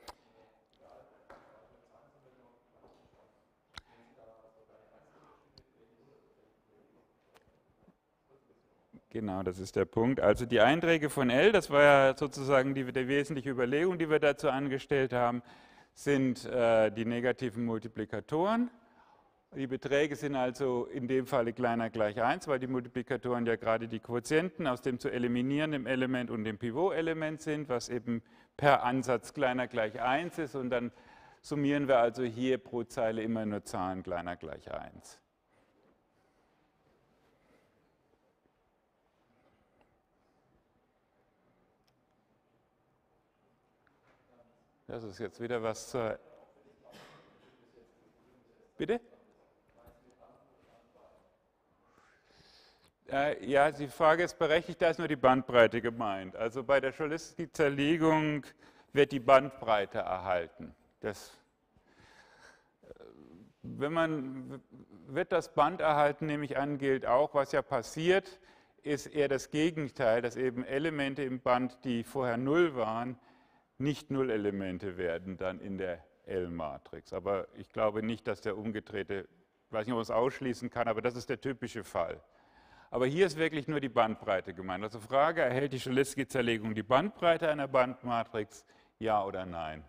Genau, das ist der Punkt. Also die Einträge von L, das war ja sozusagen die, die wesentliche Überlegung, die wir dazu angestellt haben, sind äh, die negativen Multiplikatoren. Die Beträge sind also in dem Falle kleiner gleich eins, weil die Multiplikatoren ja gerade die Quotienten aus dem zu eliminierenden Element und dem Pivotelement sind, was eben per Ansatz kleiner gleich eins ist. Und dann summieren wir also hier pro Zeile immer nur Zahlen kleiner gleich eins. Das ist jetzt wieder was zur... Bitte? Äh, ja, die Frage ist berechtigt, da ist nur die Bandbreite gemeint. Also bei der Cholesky-Zerlegung wird die Bandbreite erhalten. Das, wenn man, wird das Band erhalten, nehme ich an, gilt auch. Was ja passiert, ist eher das Gegenteil, dass eben Elemente im Band, die vorher null waren, nicht Nullelemente werden dann in der L-Matrix. Aber ich glaube nicht, dass der umgedrehte, ich weiß nicht, ob man es ausschließen kann, aber das ist der typische Fall. Aber hier ist wirklich nur die Bandbreite gemeint. Also Frage, erhält die Cholesky-Zerlegung die Bandbreite einer Bandmatrix? Ja oder nein?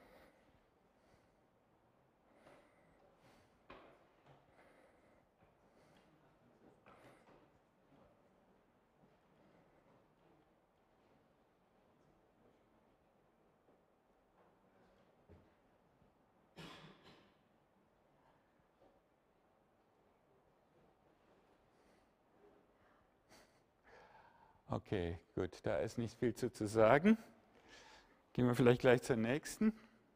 Okay, gut, da ist nicht viel zu, zu sagen. Gehen wir vielleicht gleich zur nächsten.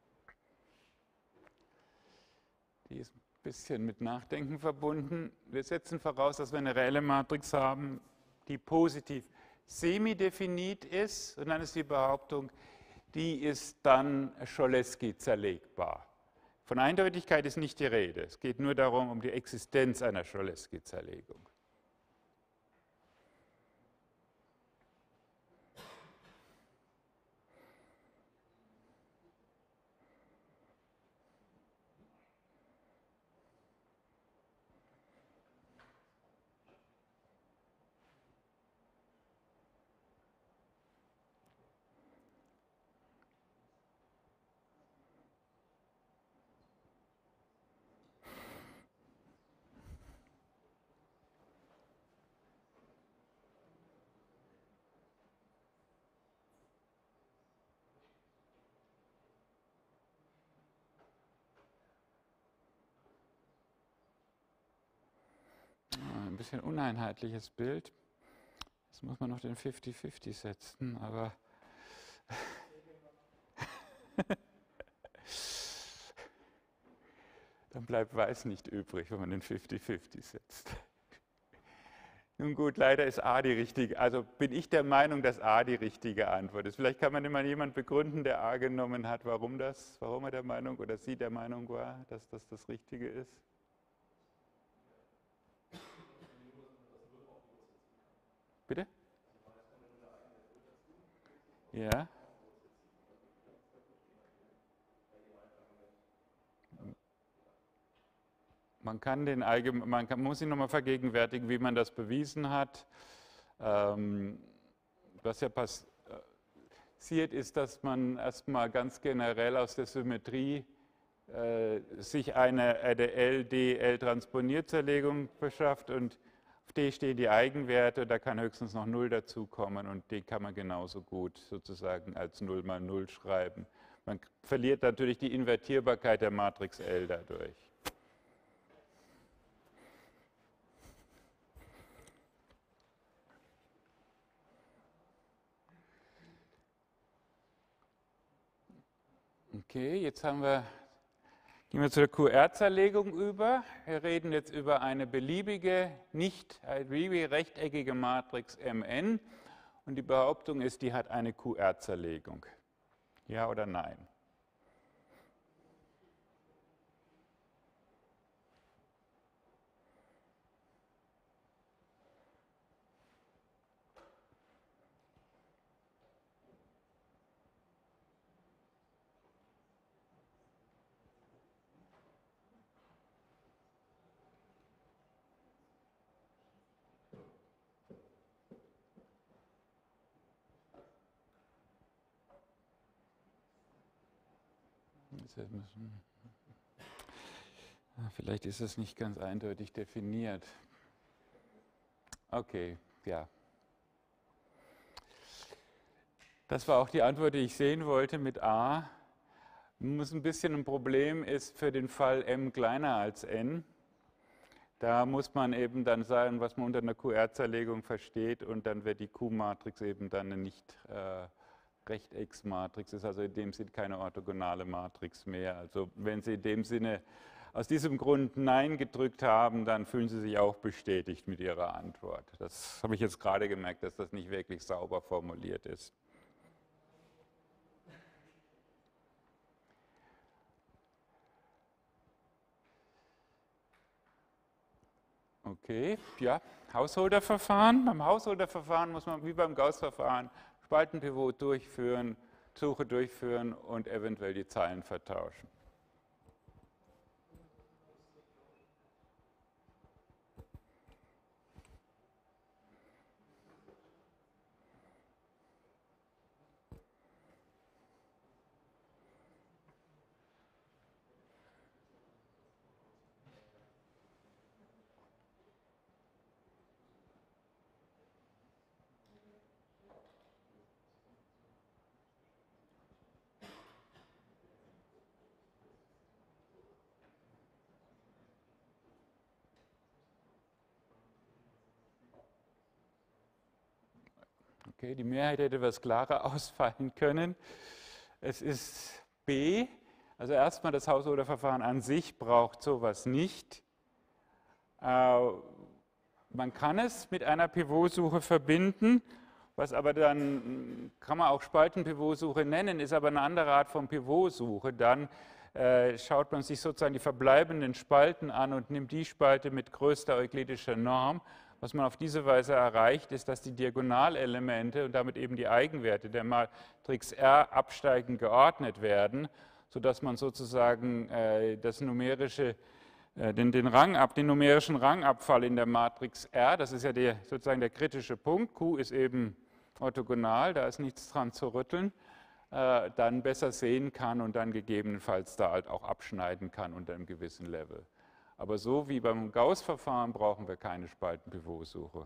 Die ist ein bisschen mit Nachdenken verbunden. Wir setzen voraus, dass wir eine reelle Matrix haben, die positiv semidefinit ist. Und dann ist die Behauptung, die ist dann Cholesky zerlegbar. Von Eindeutigkeit ist nicht die Rede. Es geht nur darum, um die Existenz einer Cholesky Zerlegung. Ein bisschen uneinheitliches Bild. Jetzt muss man noch den fünfzig fünfzig setzen, aber dann bleibt weiß nicht übrig, wenn man den fünfzig fünfzig setzt. Nun gut, leider ist A die richtige, also bin ich der Meinung, dass A die richtige Antwort ist. Vielleicht kann man immer jemand begründen, der A genommen hat, warum das, warum er der Meinung oder sie der Meinung war, dass das das Richtige ist. Bitte? Ja. man kann den allgemein, man kann, muss sich nochmal vergegenwärtigen, wie man das bewiesen hat. Ähm, was ja passiert ist, dass man erstmal ganz generell aus der Symmetrie äh, sich eine L D L-Transponierzerlegung beschafft und auf D stehen die Eigenwerte, da kann höchstens noch null dazukommen und D kann man genauso gut sozusagen als null mal null schreiben. Man verliert natürlich die Invertierbarkeit der Matrix L dadurch. Okay, jetzt haben wir, gehen wir zur Q R-Zerlegung über. Wir reden jetzt über eine beliebige, nicht eine beliebige rechteckige Matrix M N und die Behauptung ist, die hat eine Q R-Zerlegung. Ja oder nein? Vielleicht ist es nicht ganz eindeutig definiert. Okay, ja. Das war auch die Antwort, die ich sehen wollte mit A. Muss ein bisschen ein Problem ist für den Fall m kleiner als n. Da muss man eben dann sagen, was man unter einer Q R-Zerlegung versteht und dann wird die Q-Matrix eben dann eine nicht äh, Rechtecksmatrix, ist also in dem Sinne keine orthogonale Matrix mehr. Also wenn Sie in dem Sinne aus diesem Grund Nein gedrückt haben, dann fühlen Sie sich auch bestätigt mit Ihrer Antwort. Das habe ich jetzt gerade gemerkt, dass das nicht wirklich sauber formuliert ist. Okay, ja, Hausholderverfahren. Beim Hausholderverfahren muss man wie beim Gauß-Verfahren Spaltenpivot durchführen, Suche durchführen und eventuell die Zeilen vertauschen. Okay, die Mehrheit hätte etwas klarer ausfallen können. Es ist B, also erstmal das Hausholderverfahren an sich braucht sowas nicht. Äh, man kann es mit einer Pivotsuche verbinden, was aber dann, kann man auch Spaltenpivotsuche nennen, ist aber eine andere Art von Pivotsuche. Dann äh, schaut man sich sozusagen die verbleibenden Spalten an und nimmt die Spalte mit größter euklidischer Norm. Was man auf diese Weise erreicht, ist, dass die Diagonalelemente und damit eben die Eigenwerte der Matrix R absteigend geordnet werden, sodass man sozusagen äh, das numerische, äh, den, den, Rangab, den numerischen Rangabfall in der Matrix R, das ist ja der, sozusagen der kritische Punkt, Q ist eben orthogonal, da ist nichts dran zu rütteln, äh, dann besser sehen kann und dann gegebenenfalls da halt auch abschneiden kann unter einem gewissen Level. Aber so wie beim Gauß-Verfahren brauchen wir keine Spaltenpivotsuche.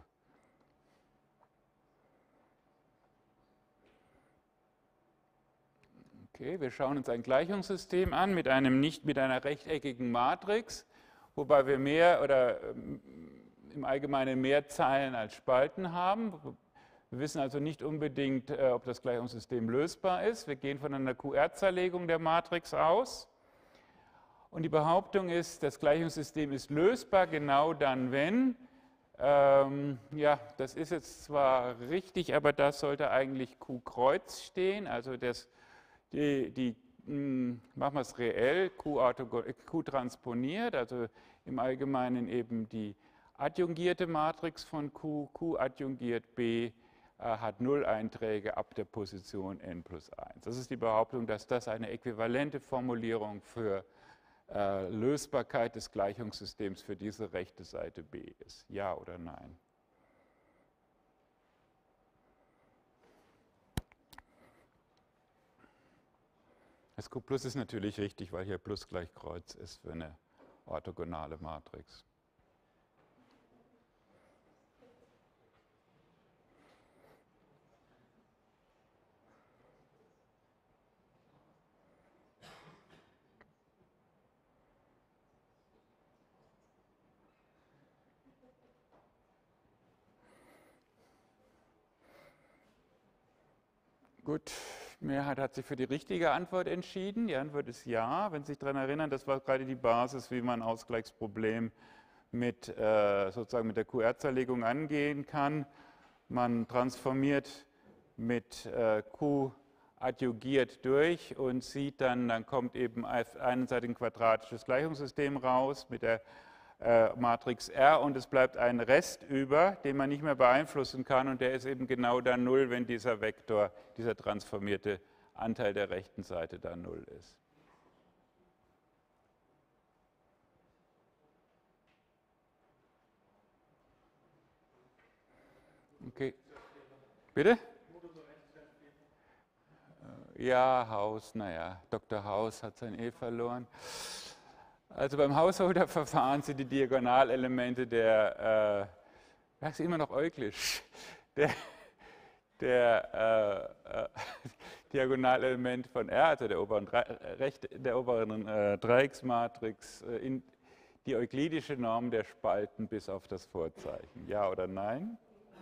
Okay, wir schauen uns ein Gleichungssystem an mit, einem nicht, mit einer rechteckigen Matrix, wobei wir mehr oder im Allgemeinen mehr Zeilen als Spalten haben. Wir wissen also nicht unbedingt, ob das Gleichungssystem lösbar ist. Wir gehen von einer Q R-Zerlegung der Matrix aus. Und die Behauptung ist, das Gleichungssystem ist lösbar genau dann, wenn, ähm, ja, das ist jetzt zwar richtig, aber da sollte eigentlich Q Kreuz stehen, also das, die, die mh, machen wir es reell, Q, Q transponiert, also im Allgemeinen eben die adjungierte Matrix von Q, Q adjungiert B, äh, hat null Einträge ab der Position n plus eins. Das ist die Behauptung, dass das eine äquivalente Formulierung für äh, Lösbarkeit des Gleichungssystems für diese rechte Seite B ist. Ja oder nein? Das Q plus ist natürlich richtig, weil hier Plus gleich Kreuz ist für eine orthogonale Matrix. Gut, die Mehrheit hat sich für die richtige Antwort entschieden. Die Antwort ist ja. Wenn Sie sich daran erinnern, das war gerade die Basis, wie man ein Ausgleichsproblem mit, äh, sozusagen mit der Q R-Zerlegung angehen kann. Man transformiert mit äh, Q adjugiert durch und sieht dann, dann kommt eben auf der einen Seite ein quadratisches Gleichungssystem raus mit der äh, Matrix R und es bleibt ein Rest über, den man nicht mehr beeinflussen kann und der ist eben genau dann Null, wenn dieser Vektor, dieser transformierte Anteil der rechten Seite dann Null ist. Okay. Bitte? Ja, Haus, naja, Doktor Haus hat sein E verloren. Also beim Hausholderverfahren sind die Diagonalelemente der, äh, das ist immer noch Euklisch, der, der äh, äh, Diagonalelement von R, also der oberen, recht, der oberen äh, Dreiecksmatrix, äh, in die euklidische Norm der Spalten bis auf das Vorzeichen. Ja oder nein?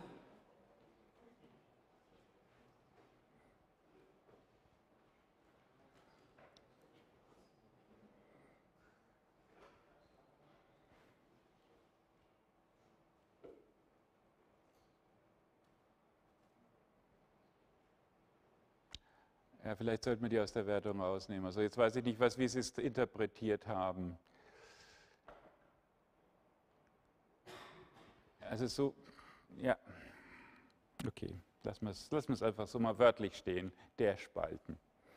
Ja, vielleicht sollten wir die aus der Wertung rausnehmen. Also jetzt weiß ich nicht, was, wie Sie es interpretiert haben. Also so, ja, okay, lassen wir es, lassen wir es einfach so mal wörtlich stehen, der Spalten.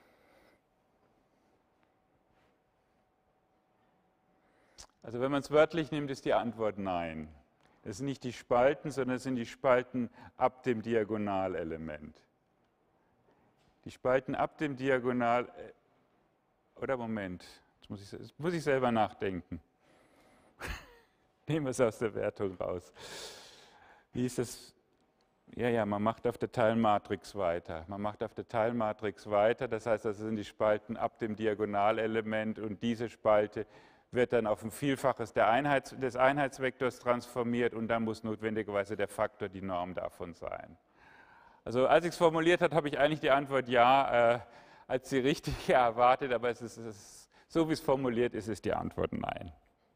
Also wenn man es wörtlich nimmt, ist die Antwort nein. Es sind nicht die Spalten, sondern es sind die Spalten ab dem Diagonalelement. Die Spalten ab dem Diagonal, oder Moment, jetzt muss ich, jetzt muss ich selber nachdenken. Nehmen wir es aus der Wertung raus. Wie ist das? Ja, ja, man macht auf der Teilmatrix weiter. Man macht auf der Teilmatrix weiter, das heißt, das sind die Spalten ab dem Diagonalelement und diese Spalte wird dann auf ein Vielfaches der Einheits, des Einheitsvektors transformiert und dann muss notwendigerweise der Faktor die Norm davon sein. Also als ich es formuliert habe, habe ich eigentlich die Antwort ja äh, als die richtige erwartet, aber es ist, es ist, so wie es formuliert ist, ist die Antwort nein.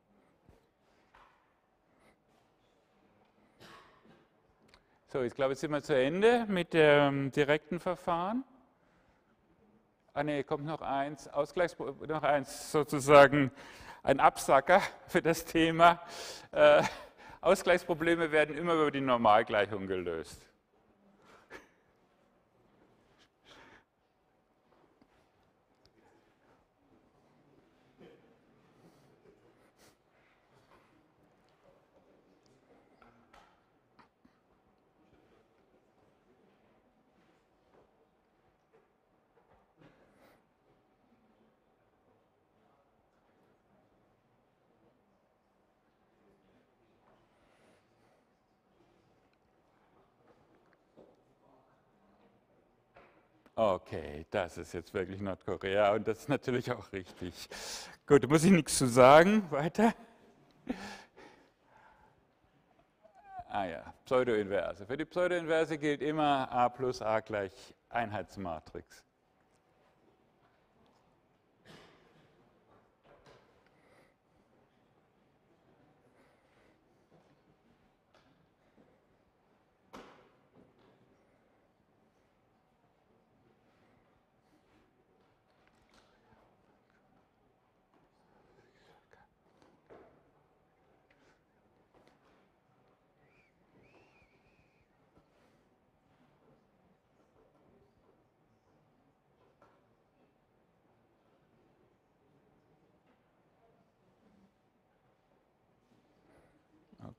So, ich glaube, jetzt sind wir zu Ende mit dem direkten Verfahren. Ah ne, kommt noch eins, Ausgleichs noch eins sozusagen, ein Absacker für das Thema. Äh, Ausgleichsprobleme werden immer über die Normalgleichung gelöst. Okay, das ist jetzt wirklich Nordkorea und das ist natürlich auch richtig. Gut, da muss ich nichts zu sagen. Weiter. Ah ja, Pseudoinverse. Für die Pseudoinverse gilt immer a plus a gleich Einheitsmatrix.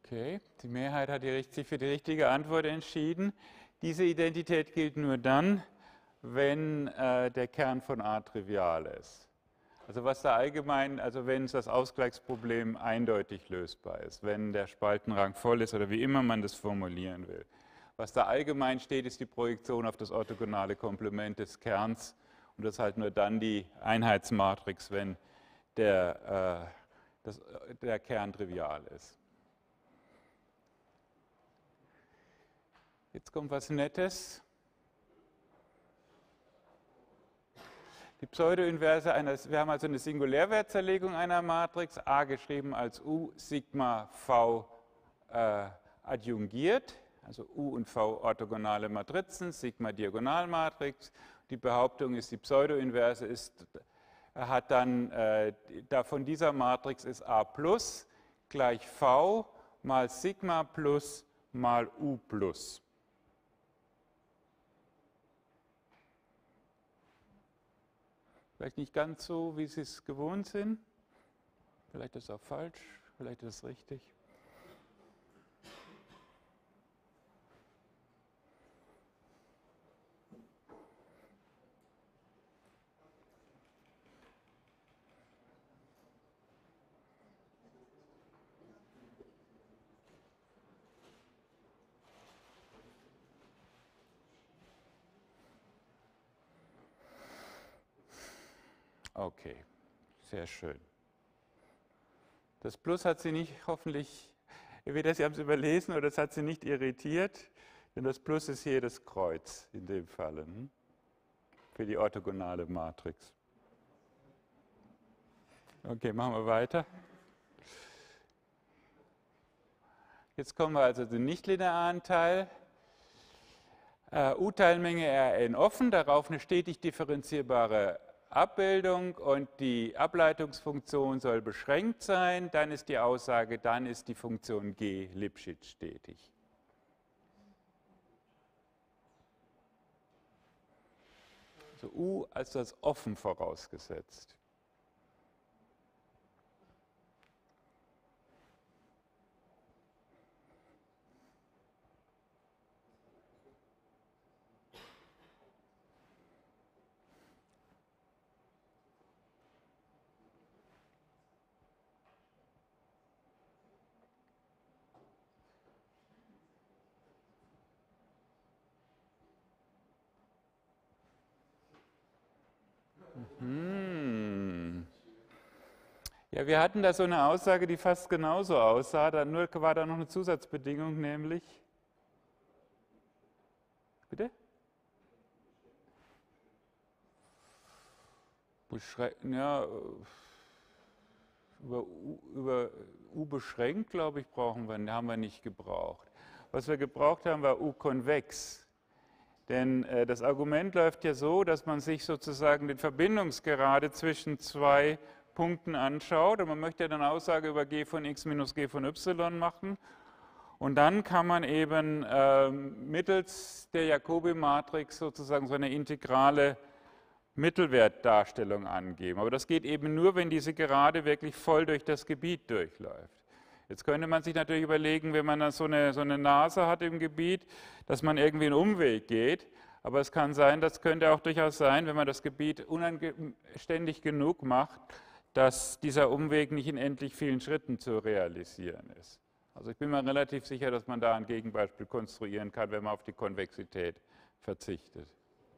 Okay, die Mehrheit hat sich für die richtige Antwort entschieden. Diese Identität gilt nur dann, wenn äh, der Kern von A trivial ist. Also was da allgemein, also wenn das Ausgleichsproblem eindeutig lösbar ist, wenn der Spaltenrang voll ist oder wie immer man das formulieren will. Was da allgemein steht, ist die Projektion auf das orthogonale Komplement des Kerns und das ist halt nur dann die Einheitsmatrix, wenn der, äh, das, der Kern trivial ist. Jetzt kommt was Nettes. Die Pseudoinverse eines, wir haben also eine Singulärwertzerlegung einer Matrix, A geschrieben als U Sigma V äh, adjungiert, also U und V orthogonale Matrizen, Sigma Diagonalmatrix. Die Behauptung ist, die Pseudoinverse ist, hat dann, äh, da von dieser Matrix ist A plus gleich V mal Sigma plus mal U plus. Vielleicht nicht ganz so, wie Sie es gewohnt sind. Vielleicht ist es auch falsch, vielleicht ist es richtig. Okay, sehr schön. Das Plus hat Sie nicht, hoffentlich, entweder Sie haben es überlesen oder es hat Sie nicht irritiert, denn das Plus ist hier das Kreuz in dem Falle, hm? Für die orthogonale Matrix. Okay, machen wir weiter. Jetzt kommen wir also zum nichtlinearen Teil. Uh, U-Teilmenge Rn offen, darauf eine stetig differenzierbare Abbildung und die Ableitungsfunktion soll beschränkt sein, dann ist die Aussage, dann ist die Funktion g Lipschitz stetig. Also U als das offen vorausgesetzt. Hm. Ja, wir hatten da so eine Aussage, die fast genauso aussah, da nur war da noch eine Zusatzbedingung, nämlich, bitte? Beschränkt, ja, über U, über U beschränkt, glaube ich, brauchen wir, haben wir nicht gebraucht. Was wir gebraucht haben, war U konvex. Denn äh, das Argument läuft ja so, dass man sich sozusagen den Verbindungsgerade zwischen zwei Punkten anschaut und man möchte ja dann Aussage über g von x minus g von y machen und dann kann man eben äh, mittels der Jacobi-Matrix sozusagen so eine integrale Mittelwertdarstellung angeben. Aber das geht eben nur, wenn diese Gerade wirklich voll durch das Gebiet durchläuft. Jetzt könnte man sich natürlich überlegen, wenn man dann so eine, so eine Nase hat im Gebiet, dass man irgendwie einen Umweg geht. Aber es kann sein, das könnte auch durchaus sein, wenn man das Gebiet unanständig genug macht, dass dieser Umweg nicht in endlich vielen Schritten zu realisieren ist. Also ich bin mir relativ sicher, dass man da ein Gegenbeispiel konstruieren kann, wenn man auf die Konvexität verzichtet.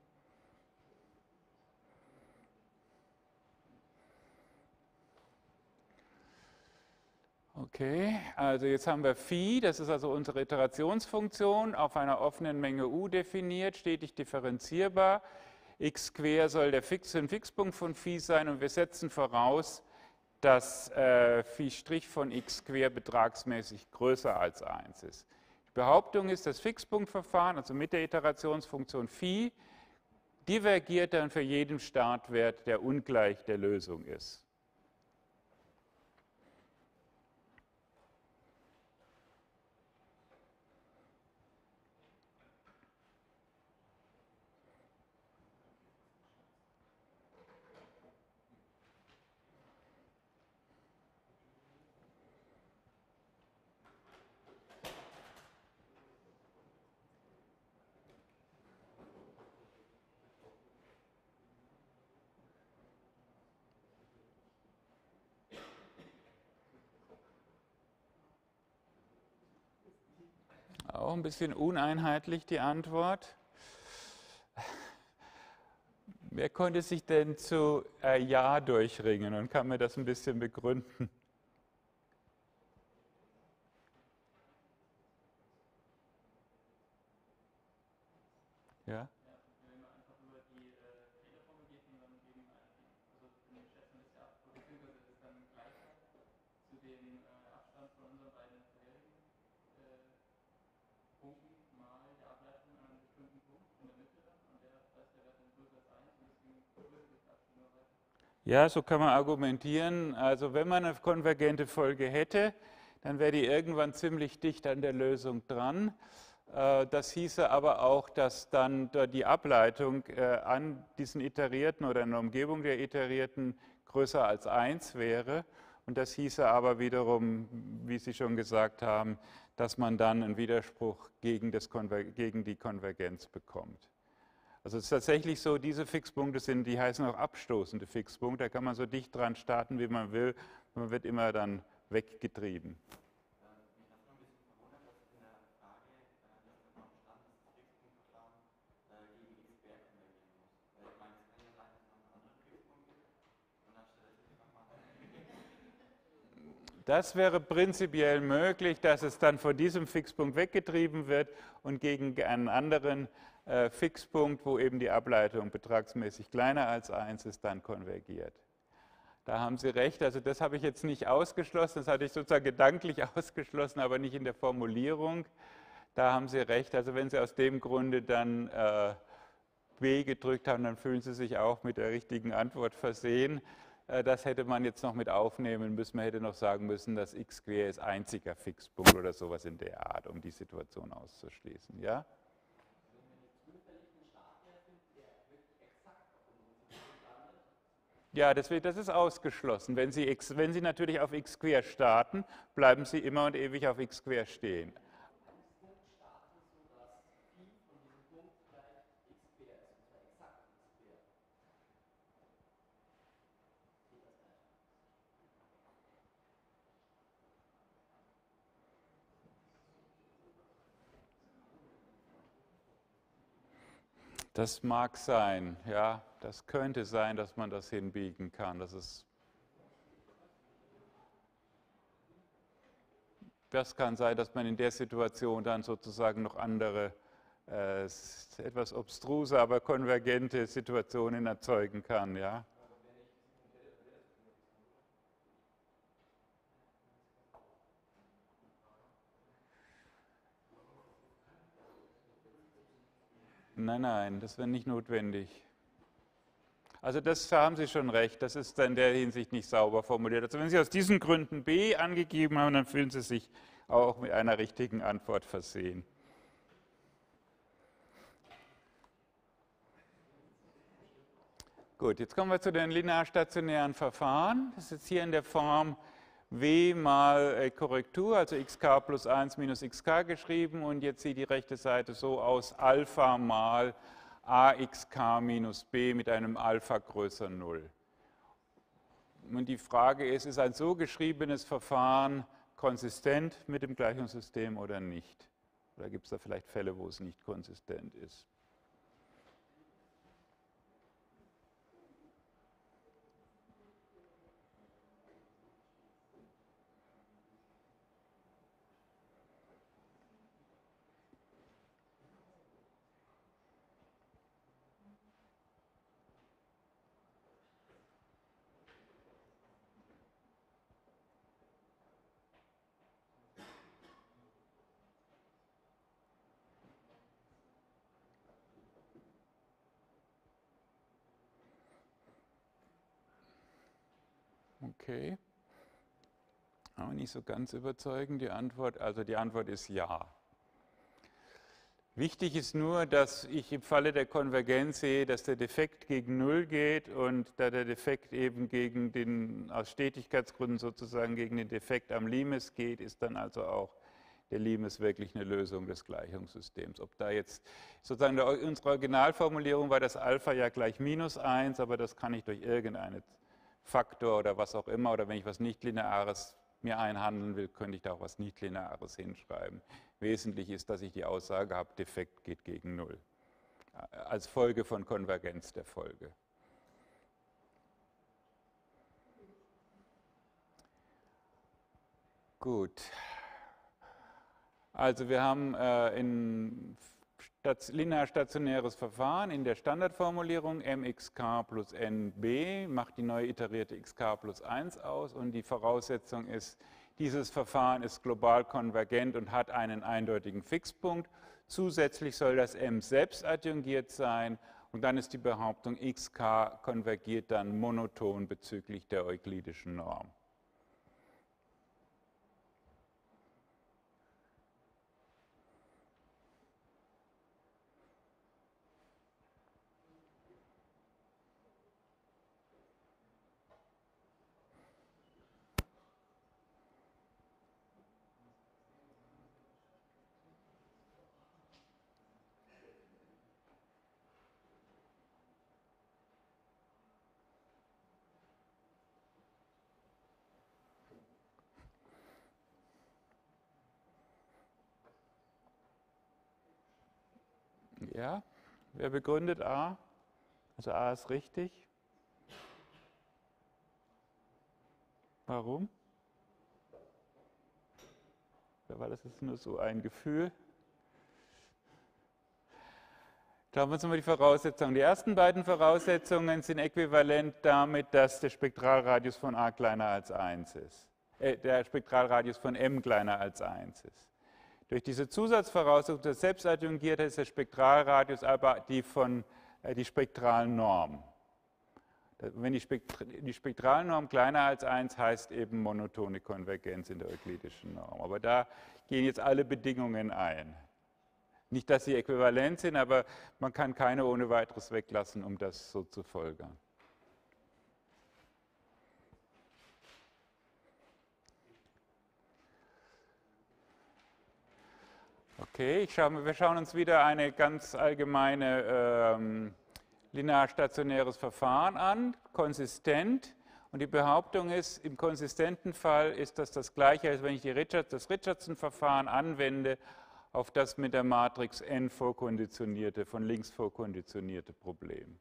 Okay, also jetzt haben wir Phi, das ist also unsere Iterationsfunktion, auf einer offenen Menge U definiert, stetig differenzierbar. X quer soll der Fix, ein Fixpunkt von Phi sein und wir setzen voraus, dass äh, Phi' von x quer betragsmäßig größer als eins ist. Die Behauptung ist, das Fixpunktverfahren, also mit der Iterationsfunktion Phi, divergiert dann für jeden Startwert, der ungleich der Lösung ist. Auch ein bisschen uneinheitlich die Antwort. Wer konnte sich denn zu äh, Ja durchringen und kann mir das ein bisschen begründen? Ja? Ja, so kann man argumentieren. Also wenn man eine konvergente Folge hätte, dann wäre die irgendwann ziemlich dicht an der Lösung dran. Das hieße aber auch, dass dann die Ableitung an diesen Iterierten oder in der Umgebung der Iterierten größer als eins wäre. Und das hieße aber wiederum, wie Sie schon gesagt haben, dass man dann einen Widerspruch gegen, das Konver- gegen die Konvergenz bekommt. Also es ist tatsächlich so, diese Fixpunkte sind, die heißen auch abstoßende Fixpunkte, da kann man so dicht dran starten, wie man will, man wird immer dann weggetrieben. Das wäre prinzipiell möglich, dass es dann von diesem Fixpunkt weggetrieben wird und gegen einen anderen äh, Fixpunkt, wo eben die Ableitung betragsmäßig kleiner als eins ist, dann konvergiert. Da haben Sie recht, also das habe ich jetzt nicht ausgeschlossen, das hatte ich sozusagen gedanklich ausgeschlossen, aber nicht in der Formulierung. Da haben Sie recht, also wenn Sie aus dem Grunde dann äh, B gedrückt haben, dann fühlen Sie sich auch mit der richtigen Antwort versehen. Das hätte man jetzt noch mit aufnehmen müssen. Man hätte noch sagen müssen, dass x quer ist einziger Fixpunkt oder sowas in der Art, um die Situation auszuschließen. Ja? Ja, das, wird, das ist ausgeschlossen. Wenn Sie, x, wenn Sie natürlich auf x quer starten, bleiben Sie immer und ewig auf x quer stehen. Das mag sein, ja, das könnte sein, dass man das hinbiegen kann. Das ist, das kann sein, dass man in der Situation dann sozusagen noch andere, äh, etwas obstruse, aber konvergente Situationen erzeugen kann, ja. Nein, nein, das wäre nicht notwendig. Also das haben Sie schon recht, das ist in der Hinsicht nicht sauber formuliert. Also wenn Sie aus diesen Gründen B angegeben haben, dann fühlen Sie sich auch mit einer richtigen Antwort versehen. Gut, jetzt kommen wir zu den linearstationären Verfahren. Das ist jetzt hier in der Form W mal Korrektur, also xk plus eins minus xk geschrieben und jetzt sieht die rechte Seite so aus, Alpha mal axk minus b mit einem Alpha größer null. Und die Frage ist, ist ein so geschriebenes Verfahren konsistent mit dem Gleichungssystem oder nicht? Oder gibt es da vielleicht Fälle, wo es nicht konsistent ist? Okay, aber nicht so ganz überzeugend die Antwort. Also die Antwort ist ja. Wichtig ist nur, dass ich im Falle der Konvergenz sehe, dass der Defekt gegen Null geht und da der Defekt eben gegen den, aus Stetigkeitsgründen sozusagen gegen den Defekt am Limes geht, ist dann also auch der Limes wirklich eine Lösung des Gleichungssystems. Ob da jetzt sozusagen der, unsere Originalformulierung war das Alpha ja gleich minus eins, aber das kann ich durch irgendeinen Faktor oder was auch immer, oder wenn ich was Nicht-Lineares mir einhandeln will, könnte ich da auch was Nichtlineares hinschreiben. Wesentlich ist, dass ich die Aussage habe, Defekt geht gegen Null. Als Folge von Konvergenz der Folge. Gut. Also wir haben äh, ein linear-stationäres Verfahren in der Standardformulierung mxk plus nb, macht die neu iterierte xk plus eins aus und die Voraussetzung ist, dieses Verfahren ist global konvergent und hat einen eindeutigen Fixpunkt. Zusätzlich soll das m selbst adjungiert sein und dann ist die Behauptung, xk konvergiert dann monoton bezüglich der euklidischen Norm. Ja, wer begründet A? Also A ist richtig. Warum? Oder war das jetzt nur so ein Gefühl? Schauen wir uns mal die Voraussetzungen. Die ersten beiden Voraussetzungen sind äquivalent damit, dass der Spektralradius von A kleiner als eins ist. Äh, der Spektralradius von M kleiner als eins ist. Durch diese Zusatzvoraussetzung der Selbstadjungierte ist der Spektralradius aber die von äh, die Spektralnorm. Wenn die, Spektr die Spektralnorm kleiner als eins heißt eben monotone Konvergenz in der euklidischen Norm. Aber da gehen jetzt alle Bedingungen ein. Nicht, dass sie äquivalent sind, aber man kann keine ohne weiteres weglassen, um das so zu folgern. Okay, ich schaue, wir schauen uns wieder eine ganz allgemeine ähm, linear-stationäres Verfahren an, konsistent. Und die Behauptung ist, im konsistenten Fall ist das das Gleiche, als wenn ich die Richard, das Richardson-Verfahren anwende auf das mit der Matrix n vorkonditionierte, von links vorkonditionierte Problem.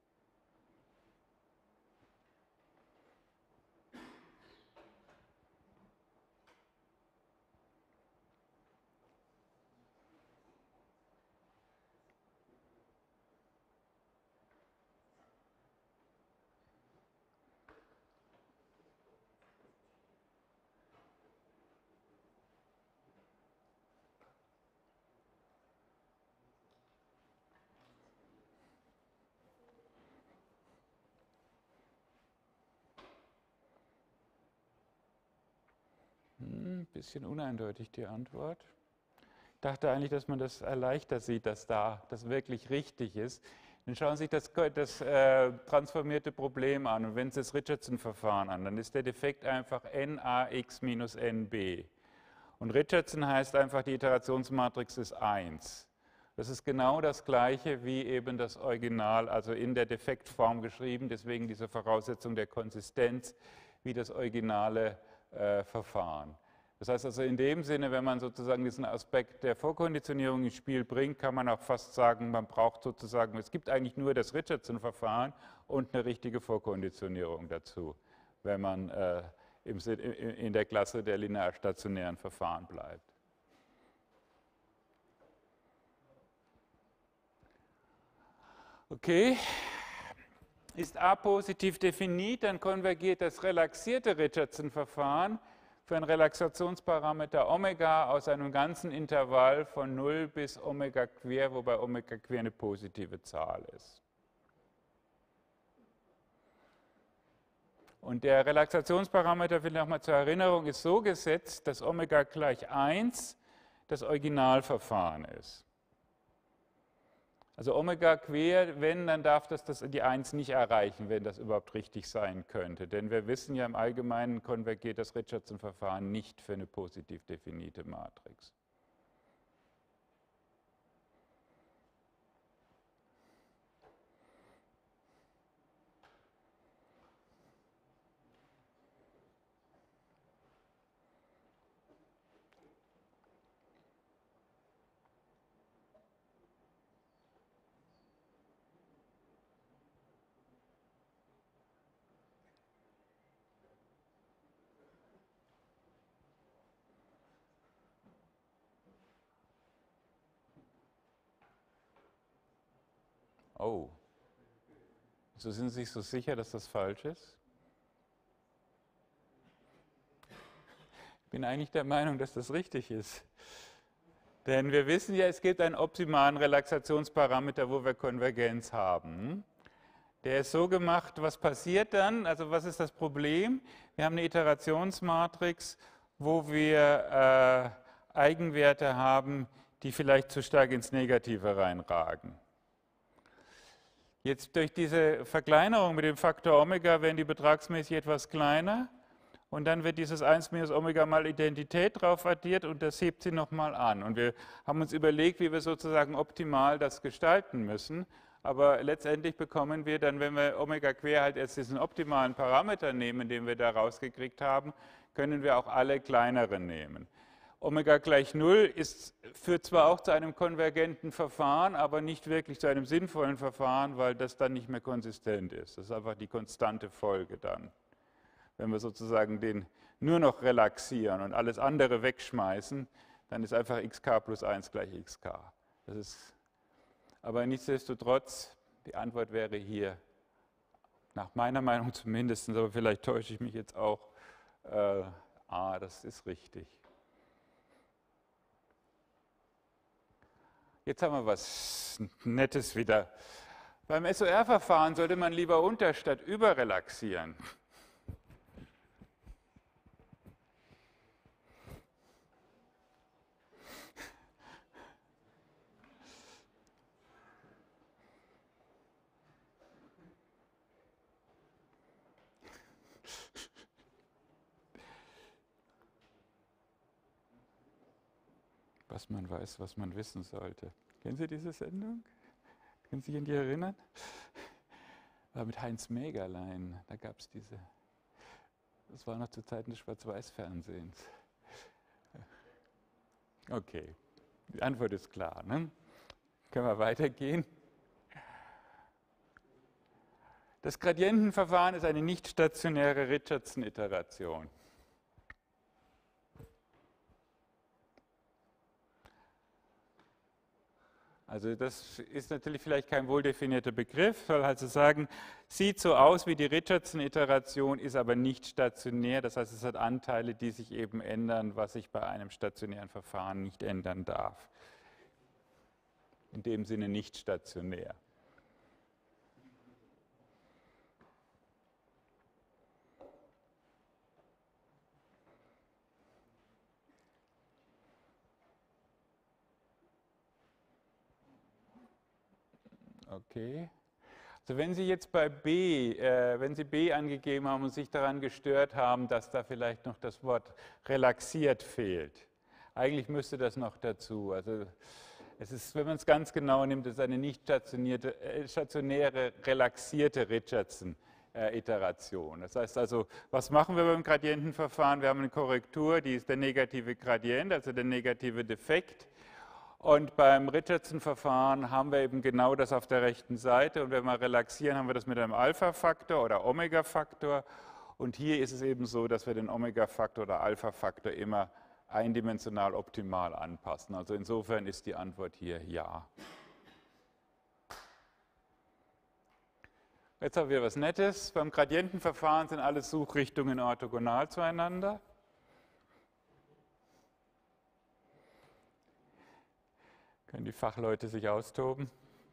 Ein bisschen uneindeutig die Antwort. Ich dachte eigentlich, dass man das erleichtert sieht, dass da das wirklich richtig ist. Dann schauen Sie sich das, das äh, transformierte Problem an und wenden Sie das Richardson-Verfahren an. Dann ist der Defekt einfach N A x minus N B. Und Richardson heißt einfach, die Iterationsmatrix ist eins. Das ist genau das Gleiche wie eben das Original, also in der Defektform geschrieben, deswegen diese Voraussetzung der Konsistenz wie das originale Äh, Verfahren. Das heißt also in dem Sinne, wenn man sozusagen diesen Aspekt der Vorkonditionierung ins Spiel bringt, kann man auch fast sagen, man braucht sozusagen, es gibt eigentlich nur das Richardson-Verfahren und eine richtige Vorkonditionierung dazu, wenn man äh, im, in der Klasse der linear-stationären Verfahren bleibt. Okay. Ist A positiv definiert, dann konvergiert das relaxierte Richardson-Verfahren für einen Relaxationsparameter Omega aus einem ganzen Intervall von null bis Omega quer, wobei Omega quer eine positive Zahl ist. Und der Relaxationsparameter, will ich nochmal zur Erinnerung, ist so gesetzt, dass Omega gleich eins das Originalverfahren ist. Also Omega quer, wenn, dann darf das, das die eins nicht erreichen, wenn das überhaupt richtig sein könnte. Denn wir wissen ja, im Allgemeinen konvergiert das Richardson-Verfahren nicht für eine positiv definierte Matrix. Oh, so sind Sie sich so sicher, dass das falsch ist? Ich bin eigentlich der Meinung, dass das richtig ist. Denn wir wissen ja, es gibt einen optimalen Relaxationsparameter, wo wir Konvergenz haben. Der ist so gemacht, was passiert dann? Also was ist das Problem? Wir haben eine Iterationsmatrix, wo wir äh, Eigenwerte haben, die vielleicht zu stark ins Negative reinragen. Jetzt durch diese Verkleinerung mit dem Faktor Omega werden die betragsmäßig etwas kleiner und dann wird dieses eins minus Omega mal Identität drauf addiert und das hebt sie nochmal an. Und wir haben uns überlegt, wie wir sozusagen optimal das gestalten müssen. Aber letztendlich bekommen wir dann, wenn wir Omega quer halt jetzt diesen optimalen Parameter nehmen, den wir da rausgekriegt haben, können wir auch alle kleineren nehmen. Omega gleich null ist, führt zwar auch zu einem konvergenten Verfahren, aber nicht wirklich zu einem sinnvollen Verfahren, weil das dann nicht mehr konsistent ist. Das ist einfach die konstante Folge dann. Wenn wir sozusagen den nur noch relaxieren und alles andere wegschmeißen, dann ist einfach xk plus eins gleich xk. Das ist aber nichtsdestotrotz, die Antwort wäre hier, nach meiner Meinung zumindest, aber vielleicht täusche ich mich jetzt auch, äh, A, das ist richtig. Jetzt haben wir was Nettes wieder. Beim S O R-Verfahren sollte man lieber unter statt über relaxieren. Was man weiß, was man wissen sollte. Kennen Sie diese Sendung? Können Sie sich an die erinnern? War mit Heinz Mägerlein, da gab es diese, das war noch zu Zeiten des Schwarz-Weiß-Fernsehens. Okay, die Antwort ist klar, ne? Können wir weitergehen? Das Gradientenverfahren ist eine nicht stationäre Richardson-Iteration. Also das ist natürlich vielleicht kein wohldefinierter Begriff, soll also sagen, sieht so aus wie die Richardson-Iteration, ist aber nicht stationär, das heißt, es hat Anteile, die sich eben ändern, was sich bei einem stationären Verfahren nicht ändern darf. In dem Sinne nicht stationär. Okay. Also wenn Sie jetzt bei B, äh, wenn Sie B angegeben haben und sich daran gestört haben, dass da vielleicht noch das Wort relaxiert fehlt. Eigentlich müsste das noch dazu. Also es ist, wenn man es ganz genau nimmt, ist eine nicht stationierte, äh, stationäre, relaxierte Richardson-Iteration. Das heißt also, was machen wir beim Gradientenverfahren? Wir haben eine Korrektur, die ist der negative Gradient, also der negative Defekt. Und beim Richardson-Verfahren haben wir eben genau das auf der rechten Seite. Und wenn wir relaxieren, haben wir das mit einem Alpha-Faktor oder Omega-Faktor. Und hier ist es eben so, dass wir den Omega-Faktor oder Alpha-Faktor immer eindimensional optimal anpassen. Also insofern ist die Antwort hier ja. Jetzt haben wir was Nettes. Beim Gradientenverfahren sind alle Suchrichtungen orthogonal zueinander. Können die Fachleute sich austoben?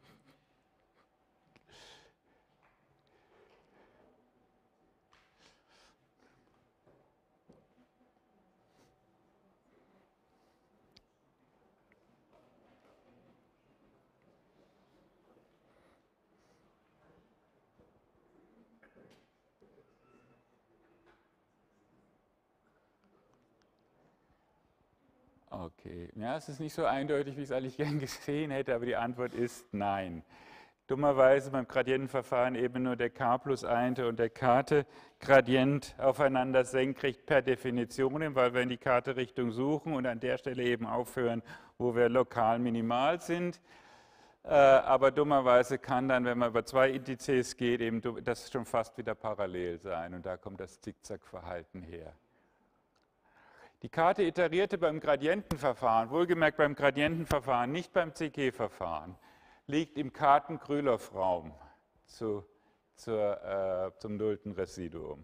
Okay, ja, es ist nicht so eindeutig, wie ich es eigentlich gern gesehen hätte, aber die Antwort ist nein. Dummerweise beim Gradientenverfahren eben nur der K plus eins und der Karte-Gradient aufeinander senkrecht per Definition, weil wir in die Karte-Richtung suchen und an der Stelle eben aufhören, wo wir lokal minimal sind. Aber dummerweise kann dann, wenn man über zwei Indizes geht, eben das schon fast wieder parallel sein und da kommt das Zickzack-Verhalten her. Die Karte iterierte beim Gradientenverfahren, wohlgemerkt beim Gradientenverfahren, nicht beim C G-Verfahren, liegt im Karten-Krylov-Raum zu, zur, äh, zum nullten Residuum.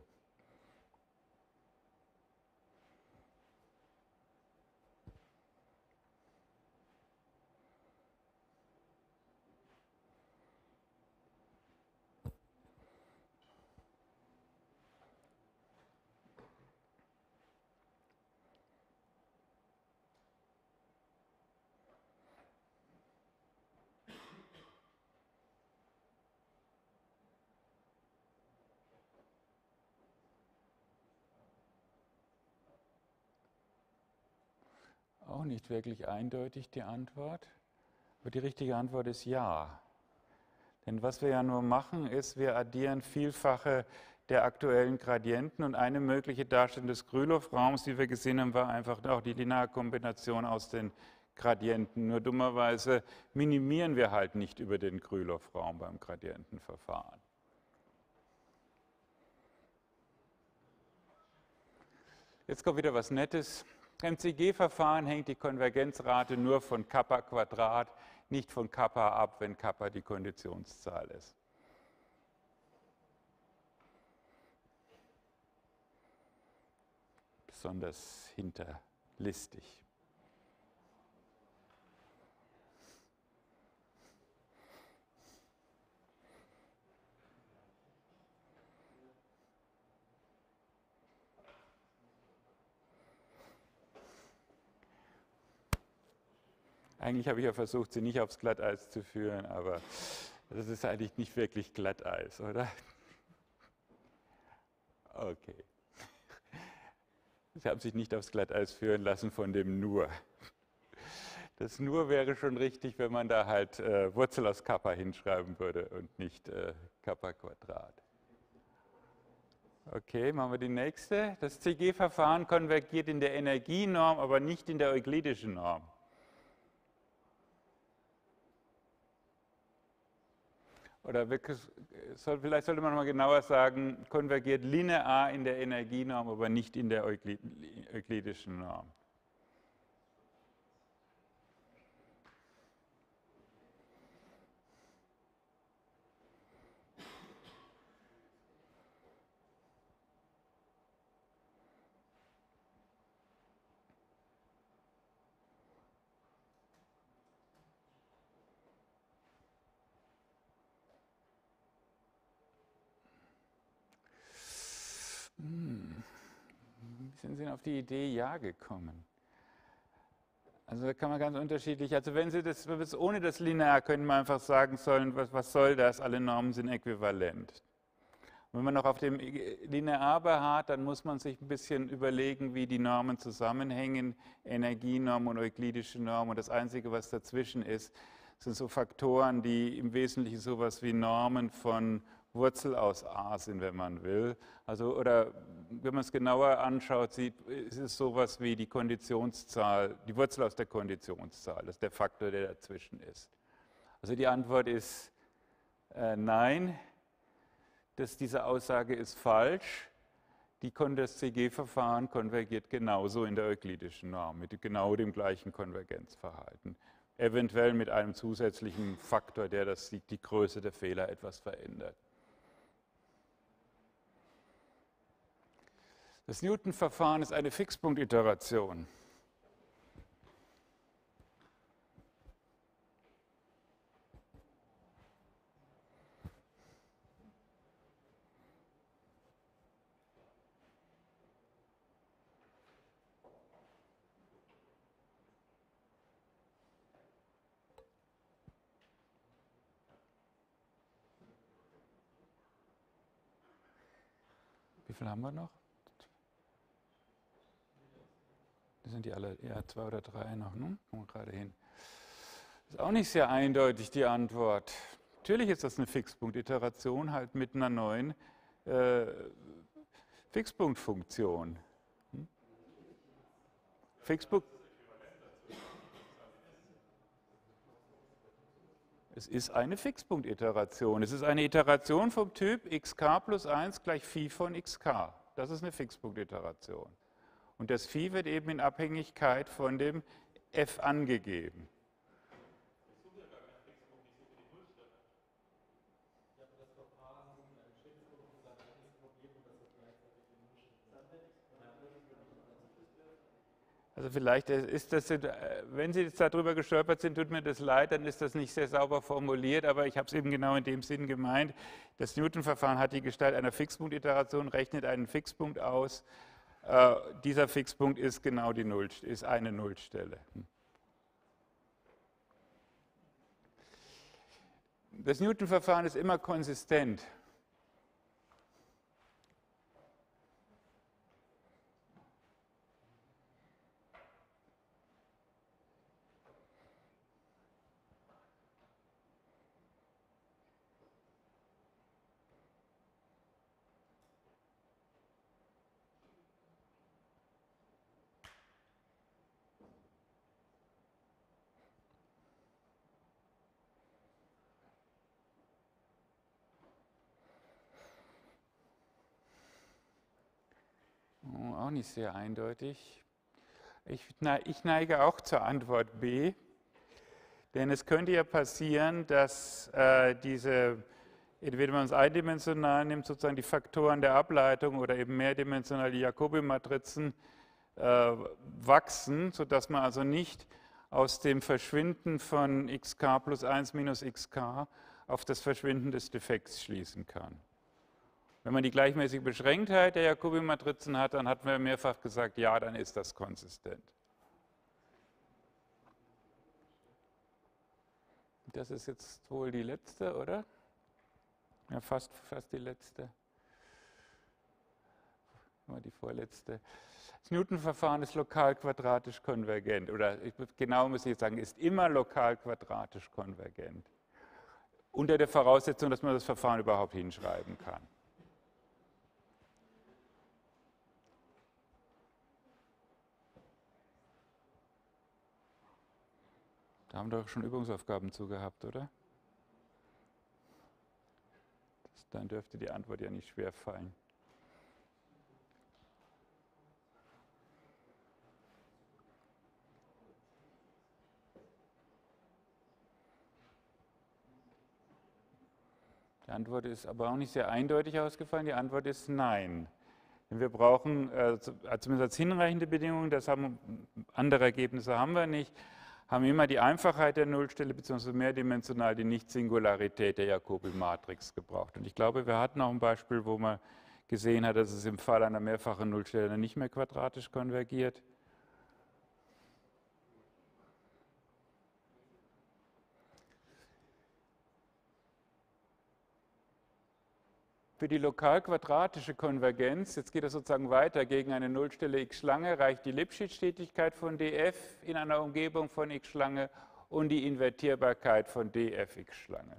Auch nicht wirklich eindeutig die Antwort, aber die richtige Antwort ist ja. Denn was wir ja nur machen, ist, wir addieren Vielfache der aktuellen Gradienten und eine mögliche Darstellung des Krylov-Raums, die wir gesehen haben, war einfach auch die Linearkombination aus den Gradienten. Nur dummerweise minimieren wir halt nicht über den Krylov-Raum beim Gradientenverfahren. Jetzt kommt wieder was Nettes. Im C G-Verfahren hängt die Konvergenzrate nur von Kappa Quadrat, nicht von Kappa ab, wenn Kappa die Konditionszahl ist. Besonders hinterlistig. Eigentlich habe ich ja versucht, sie nicht aufs Glatteis zu führen, aber das ist eigentlich nicht wirklich Glatteis, oder? Okay. Sie haben sich nicht aufs Glatteis führen lassen von dem Nur. Das Nur wäre schon richtig, wenn man da halt äh, Wurzel aus Kappa hinschreiben würde und nicht äh, Kappa Quadrat. Okay, machen wir die nächste. Das C G-Verfahren konvergiert in der Energienorm, aber nicht in der euklidischen Norm. Oder vielleicht sollte man mal genauer sagen, konvergiert linear in der Energienorm, aber nicht in der euklidischen Norm. Hm. Wie sind Sie auf die Idee Ja gekommen? Also da kann man ganz unterschiedlich, also wenn Sie das, ohne das Linear können wir einfach sagen sollen, was, was soll das, alle Normen sind äquivalent. Und wenn man noch auf dem Linear beharrt, dann muss man sich ein bisschen überlegen, wie die Normen zusammenhängen, Energienorm und euklidische Norm, und das Einzige, was dazwischen ist, sind so Faktoren, die im Wesentlichen sowas wie Normen von Wurzel aus A sind, wenn man will. Also, oder wenn man es genauer anschaut, sieht, ist es sowas wie die Konditionszahl, die Wurzel aus der Konditionszahl, das ist der Faktor, der dazwischen ist. Also die Antwort ist äh, nein, dass diese Aussage ist falsch. Die, das C G-Verfahren konvergiert genauso in der euklidischen Norm, mit genau dem gleichen Konvergenzverhalten. Eventuell mit einem zusätzlichen Faktor, der das, die Größe der Fehler etwas verändert. Das Newton-Verfahren ist eine Fixpunktiteration. Wie viel haben wir noch? Das sind die alle, ja, zwei oder drei noch, ne? Kommen wir gerade hin. Ist auch nicht sehr eindeutig die Antwort. Natürlich ist das eine Fixpunktiteration, halt mit einer neuen äh, Fixpunktfunktion. Hm? Fixpunkt. Es ist eine Fixpunktiteration. Es ist eine Iteration vom Typ xk plus eins gleich Phi von xk. Das ist eine Fixpunktiteration. Und das Phi wird eben in Abhängigkeit von dem f angegeben. Also vielleicht ist das, wenn Sie jetzt darüber gestolpert sind, tut mir das leid, dann ist das nicht sehr sauber formuliert, aber ich habe es eben genau in dem Sinn gemeint. Das Newton-Verfahren hat die Gestalt einer Fixpunktiteration, rechnet einen Fixpunkt aus. Äh, dieser Fixpunkt ist genau die Null, ist eine Nullstelle. Das Newton-Verfahren ist immer konsistent. Auch nicht sehr eindeutig. Ich, ich neige auch zur Antwort B, denn es könnte ja passieren, dass äh, diese, entweder man es eindimensional nimmt, sozusagen die Faktoren der Ableitung oder eben mehrdimensional die Jacobi-Matrizen äh, wachsen, sodass man also nicht aus dem Verschwinden von xk plus eins minus xk auf das Verschwinden des Defekts schließen kann. Wenn man die gleichmäßige Beschränktheit der Jacobi-Matrizen hat, dann hatten wir mehrfach gesagt, ja, dann ist das konsistent. Das ist jetzt wohl die letzte, oder? Ja, fast, fast die letzte. Mal die vorletzte. Das Newton-Verfahren ist lokal quadratisch konvergent. Oder genau muss ich jetzt sagen, ist immer lokal quadratisch konvergent. Unter der Voraussetzung, dass man das Verfahren überhaupt hinschreiben kann. Da haben wir doch schon Übungsaufgaben zu gehabt, oder? Das, dann dürfte die Antwort ja nicht schwer fallen. Die Antwort ist aber auch nicht sehr eindeutig ausgefallen. Die Antwort ist nein. Denn wir brauchen, äh, zumindest als hinreichende Bedingung, das haben, andere Ergebnisse haben wir nicht, haben immer die Einfachheit der Nullstelle bzw. mehrdimensional die Nicht-Singularität der Jacobi-Matrix gebraucht. Und ich glaube, wir hatten auch ein Beispiel, wo man gesehen hat, dass es im Fall einer mehrfachen Nullstelle nicht mehr quadratisch konvergiert. Für die lokal-quadratische Konvergenz, jetzt geht es sozusagen weiter, gegen eine Nullstelle x-Schlange reicht die Lipschitz-Stetigkeit von df in einer Umgebung von x-Schlange und die Invertierbarkeit von df x-Schlange.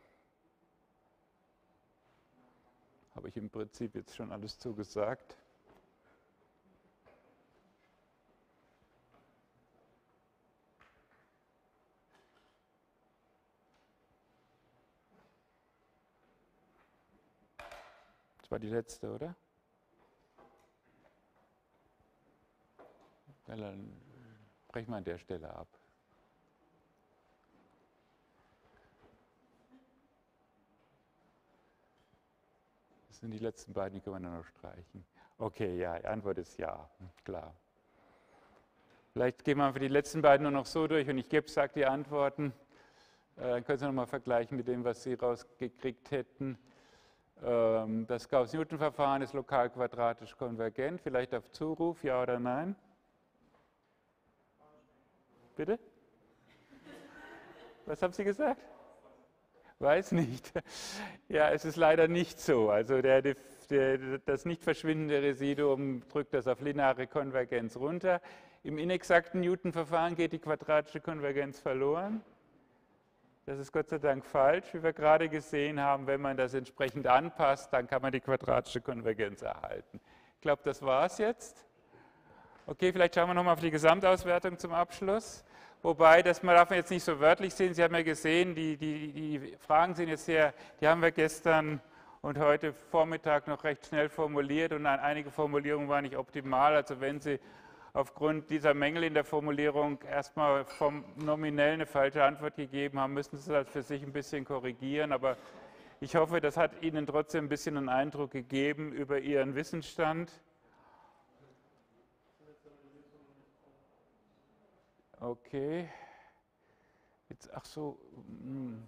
Habe ich im Prinzip jetzt schon alles zugesagt. War die letzte, oder? Ja, dann brechen wir an der Stelle ab. Das sind die letzten beiden, die können wir nur noch streichen. Okay, ja, die Antwort ist ja, klar. Vielleicht gehen wir für die letzten beiden nur noch so durch und ich gebe, sage die Antworten. Dann können Sie nochmal vergleichen mit dem, was Sie rausgekriegt hätten. Das Gauß-Newton-Verfahren ist lokal quadratisch konvergent. Vielleicht auf Zuruf, ja oder nein? Bitte? Was haben Sie gesagt? Weiß nicht. Ja, es ist leider nicht so. Also der, der, das nicht verschwindende Residuum drückt das auf lineare Konvergenz runter. Im inexakten Newton-Verfahren geht die quadratische Konvergenz verloren. Das ist Gott sei Dank falsch, wie wir gerade gesehen haben. Wenn man das entsprechend anpasst, dann kann man die quadratische Konvergenz erhalten. Ich glaube, das war es jetzt. Okay, vielleicht schauen wir nochmal auf die Gesamtauswertung zum Abschluss. Wobei, das darf man jetzt nicht so wörtlich sehen. Sie haben ja gesehen, die, die, die Fragen sind jetzt sehr, die haben wir gestern und heute Vormittag noch recht schnell formuliert und einige Formulierungen waren nicht optimal. Also wenn Sie aufgrund dieser Mängel in der Formulierung erstmal vom nominell eine falsche Antwort gegeben haben, müssen Sie das für sich ein bisschen korrigieren. Aber ich hoffe, das hat Ihnen trotzdem ein bisschen einen Eindruck gegeben über Ihren Wissensstand. Okay. Jetzt, ach so. Hm.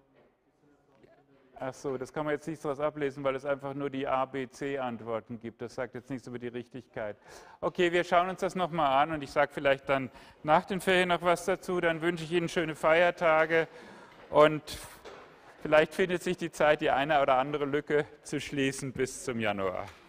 Ach so, das kann man jetzt nicht daraus ablesen, weil es einfach nur die A, B, C-Antworten gibt. Das sagt jetzt nichts über die Richtigkeit. Okay, wir schauen uns das nochmal an und ich sage vielleicht dann nach den Ferien noch was dazu. Dann wünsche ich Ihnen schöne Feiertage und vielleicht findet sich die Zeit, die eine oder andere Lücke zu schließen bis zum Januar.